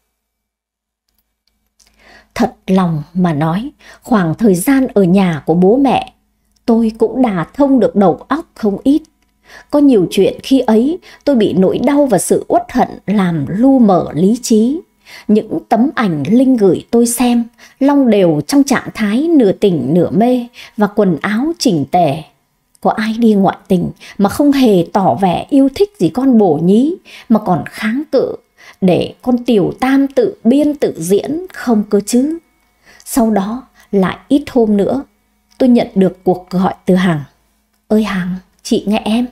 Thật lòng mà nói, khoảng thời gian ở nhà của bố mẹ, tôi cũng đả thông được đầu óc không ít. Có nhiều chuyện khi ấy tôi bị nỗi đau và sự uất hận làm lu mờ lý trí. Những tấm ảnh Linh gửi tôi xem, Long đều trong trạng thái nửa tỉnh nửa mê và quần áo chỉnh tề. Có ai đi ngoại tình mà không hề tỏ vẻ yêu thích gì con bổ nhí, mà còn kháng cự để con tiểu tam tự biên tự diễn không cơ chứ. Sau đó lại ít hôm nữa, tôi nhận được cuộc gọi từ Hằng. Ơi Hằng, chị nghe em.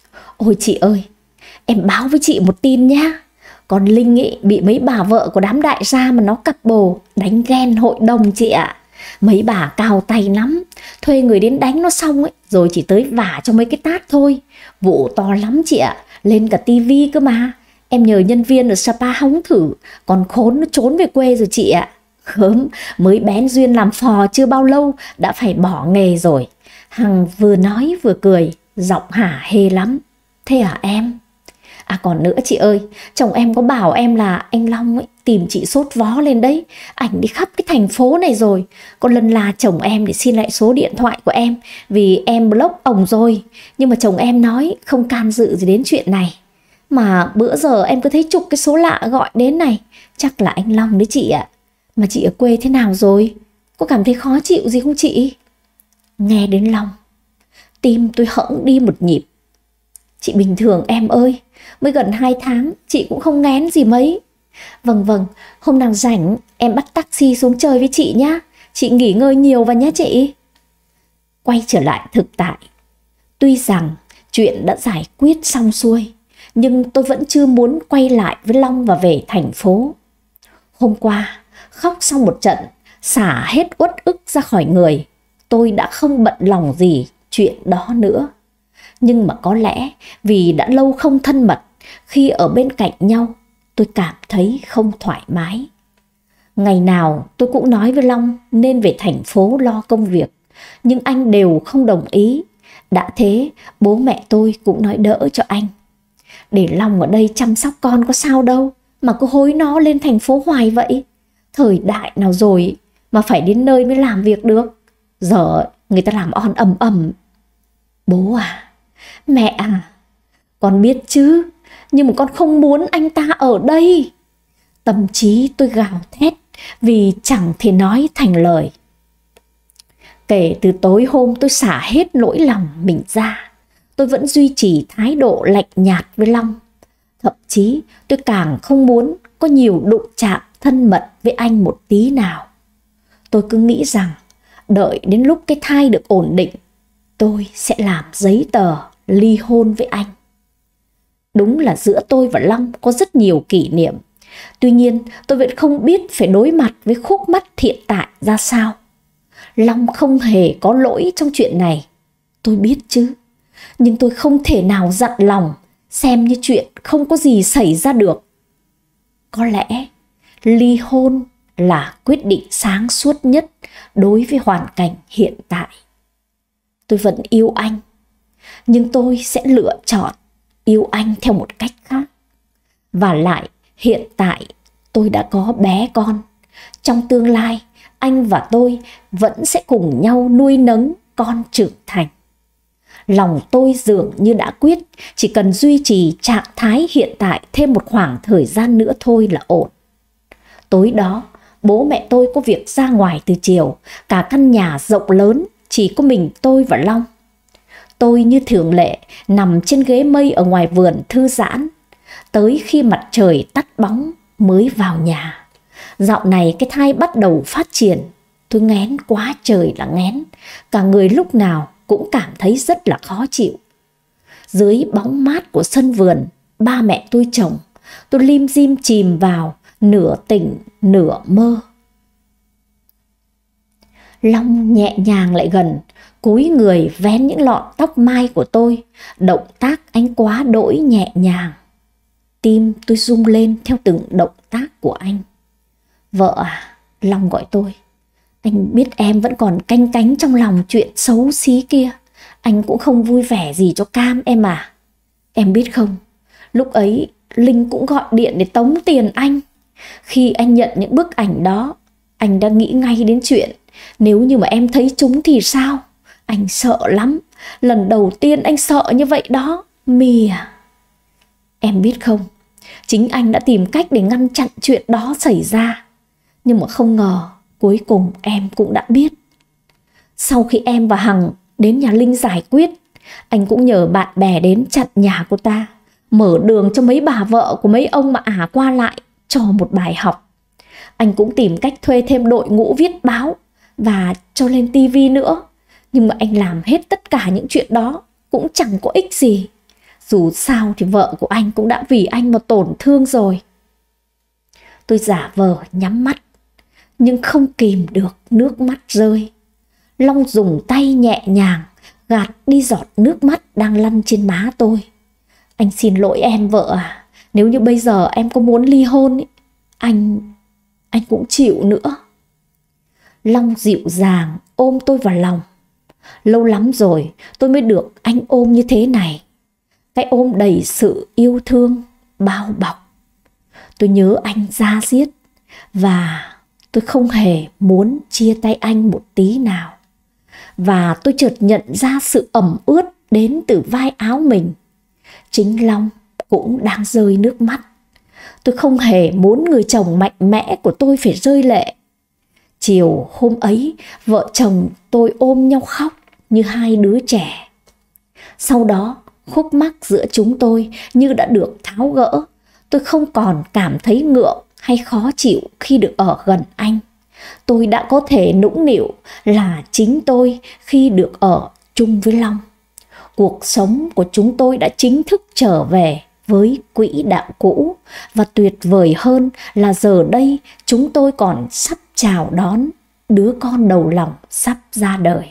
Ôi chị ơi, em báo với chị một tin nhá. Con Linh ấy bị mấy bà vợ của đám đại gia mà nó cặp bồ đánh ghen hội đồng chị ạ. Mấy bà cao tay lắm, thuê người đến đánh nó xong ấy, rồi chỉ tới vả cho mấy cái tát thôi. Vụ to lắm chị ạ, lên cả tivi cơ mà. Em nhờ nhân viên ở Sapa hóng thử, còn khốn nó trốn về quê rồi chị ạ. Khớm, mới bén duyên làm phò chưa bao lâu đã phải bỏ nghề rồi. Hằng vừa nói vừa cười, giọng hả hê lắm. Thế à em? À còn nữa chị ơi, chồng em có bảo em là anh Long ấy tìm chị sốt vó lên đấy. Ảnh đi khắp cái thành phố này rồi. Có lần là chồng em để xin lại số điện thoại của em, vì em block ổng rồi. Nhưng mà chồng em nói không can dự gì đến chuyện này. Mà bữa giờ em cứ thấy chục cái số lạ gọi đến này, chắc là anh Long đấy chị ạ. Mà chị ở quê thế nào rồi? Có cảm thấy khó chịu gì không chị? Nghe đến Long, tim tôi hẫng đi một nhịp. Chị bình thường em ơi, mới gần 2 tháng chị cũng không ngén gì mấy. Vâng, hôm nào rảnh em bắt taxi xuống chơi với chị nhá. Chị nghỉ ngơi nhiều vào nhé chị. Quay trở lại thực tại. Tuy rằng chuyện đã giải quyết xong xuôi, nhưng tôi vẫn chưa muốn quay lại với Long và về thành phố. Hôm qua, khóc xong một trận, xả hết uất ức ra khỏi người. Tôi đã không bận lòng gì chuyện đó nữa. Nhưng mà có lẽ vì đã lâu không thân mật, khi ở bên cạnh nhau, tôi cảm thấy không thoải mái. Ngày nào tôi cũng nói với Long nên về thành phố lo công việc, nhưng anh đều không đồng ý. Đã thế, bố mẹ tôi cũng nói đỡ cho anh. Để Long ở đây chăm sóc con có sao đâu, mà cứ hối nó lên thành phố hoài vậy. Thời đại nào rồi mà phải đến nơi mới làm việc được. Giờ người ta làm on ầm ầm. Bố à, mẹ à, con biết chứ, nhưng mà con không muốn anh ta ở đây. Tâm trí tôi gào thét vì chẳng thể nói thành lời. Kể từ tối hôm tôi xả hết nỗi lòng mình ra, tôi vẫn duy trì thái độ lạnh nhạt với Long. Thậm chí tôi càng không muốn có nhiều đụng chạm thân mật với anh một tí nào. Tôi cứ nghĩ rằng đợi đến lúc cái thai được ổn định, tôi sẽ làm giấy tờ ly hôn với anh. Đúng là giữa tôi và Long có rất nhiều kỷ niệm. Tuy nhiên, tôi vẫn không biết phải đối mặt với khúc mắc hiện tại ra sao. Long không hề có lỗi trong chuyện này, tôi biết chứ. Nhưng tôi không thể nào dặn lòng, xem như chuyện không có gì xảy ra được. Có lẽ ly hôn là quyết định sáng suốt nhất đối với hoàn cảnh hiện tại. Tôi vẫn yêu anh, nhưng tôi sẽ lựa chọn yêu anh theo một cách khác. Và lại, hiện tại tôi đã có bé con. Trong tương lai, anh và tôi vẫn sẽ cùng nhau nuôi nấng con trưởng thành. Lòng tôi dường như đã quyết, chỉ cần duy trì trạng thái hiện tại thêm một khoảng thời gian nữa thôi là ổn. Tối đó, bố mẹ tôi có việc ra ngoài từ chiều, cả căn nhà rộng lớn, chỉ có mình tôi và Long. Tôi như thường lệ nằm trên ghế mây ở ngoài vườn thư giãn, tới khi mặt trời tắt bóng mới vào nhà. Dạo này cái thai bắt đầu phát triển, tôi nghén quá trời là nghén, cả người lúc nào cũng cảm thấy rất là khó chịu. Dưới bóng mát của sân vườn, ba mẹ tôi chồng, tôi lim dim chìm vào, nửa tỉnh nửa mơ. Long nhẹ nhàng lại gần, cúi người vén những lọn tóc mai của tôi, động tác anh quá đỗi nhẹ nhàng. Tim tôi rung lên theo từng động tác của anh. Vợ à, Long gọi tôi. Anh biết em vẫn còn canh cánh trong lòng chuyện xấu xí kia. Anh cũng không vui vẻ gì cho cam em à. Em biết không, lúc ấy Linh cũng gọi điện để tống tiền anh. Khi anh nhận những bức ảnh đó, anh đã nghĩ ngay đến chuyện nếu như mà em thấy chúng thì sao. Anh sợ lắm. Lần đầu tiên anh sợ như vậy đó, My à. Em biết không, chính anh đã tìm cách để ngăn chặn chuyện đó xảy ra. Nhưng mà không ngờ cuối cùng em cũng đã biết. Sau khi em và Hằng đến nhà Linh giải quyết, anh cũng nhờ bạn bè đến chặn nhà cô ta, mở đường cho mấy bà vợ của mấy ông mà ả qua lại cho một bài học. Anh cũng tìm cách thuê thêm đội ngũ viết báo và cho lên tivi nữa. Nhưng mà anh làm hết tất cả những chuyện đó cũng chẳng có ích gì. Dù sao thì vợ của anh cũng đã vì anh mà tổn thương rồi. Tôi giả vờ nhắm mắt, nhưng không kìm được nước mắt rơi. Long dùng tay nhẹ nhàng gạt đi giọt nước mắt đang lăn trên má tôi. Anh xin lỗi em vợ à. Nếu như bây giờ em có muốn ly hôn, anh cũng chịu nữa. Long dịu dàng ôm tôi vào lòng. Lâu lắm rồi tôi mới được anh ôm như thế này. Cái ôm đầy sự yêu thương, bao bọc. Tôi nhớ anh da diết và tôi không hề muốn chia tay anh một tí nào. Và tôi chợt nhận ra sự ẩm ướt đến từ vai áo mình. Chính Long cũng đang rơi nước mắt. Tôi không hề muốn người chồng mạnh mẽ của tôi phải rơi lệ. Chiều hôm ấy, vợ chồng tôi ôm nhau khóc như hai đứa trẻ. Sau đó, khúc mắc giữa chúng tôi như đã được tháo gỡ. Tôi không còn cảm thấy ngượng hay khó chịu khi được ở gần anh. Tôi đã có thể nũng nịu là chính tôi khi được ở chung với Long. Cuộc sống của chúng tôi đã chính thức trở về với quỹ đạo cũ, và tuyệt vời hơn là giờ đây chúng tôi còn sắp chào đón đứa con đầu lòng sắp ra đời.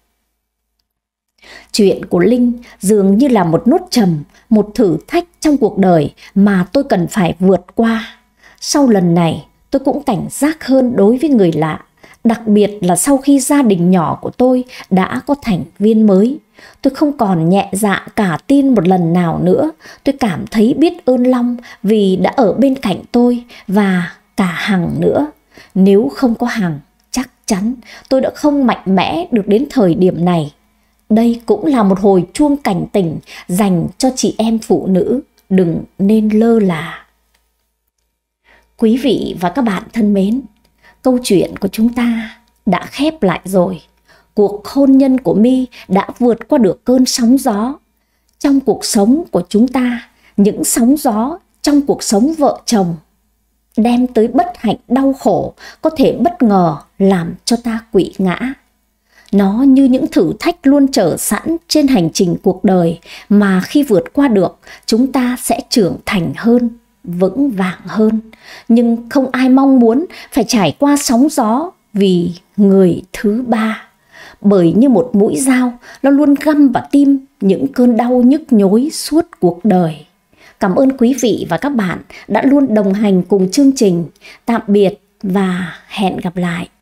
Chuyện của Linh dường như là một nốt trầm, một thử thách trong cuộc đời mà tôi cần phải vượt qua. Sau lần này, tôi cũng cảnh giác hơn đối với người lạ, đặc biệt là sau khi gia đình nhỏ của tôi đã có thành viên mới. Tôi không còn nhẹ dạ cả tin một lần nào nữa. Tôi cảm thấy biết ơn Long vì đã ở bên cạnh tôi và cả Hằng nữa. Nếu không có Hằng, chắc chắn tôi đã không mạnh mẽ được đến thời điểm này. Đây cũng là một hồi chuông cảnh tỉnh dành cho chị em phụ nữ, đừng nên lơ là. Quý vị và các bạn thân mến, câu chuyện của chúng ta đã khép lại rồi. Cuộc hôn nhân của My đã vượt qua được cơn sóng gió. Trong cuộc sống của chúng ta, những sóng gió trong cuộc sống vợ chồng đem tới bất hạnh đau khổ có thể bất ngờ làm cho ta quỵ ngã. Nó như những thử thách luôn chờ sẵn trên hành trình cuộc đời mà khi vượt qua được, chúng ta sẽ trưởng thành hơn, vững vàng hơn. Nhưng không ai mong muốn phải trải qua sóng gió vì người thứ ba. Bởi như một mũi dao, nó luôn găm vào tim những cơn đau nhức nhối suốt cuộc đời. Cảm ơn quý vị và các bạn đã luôn đồng hành cùng chương trình. Tạm biệt và hẹn gặp lại.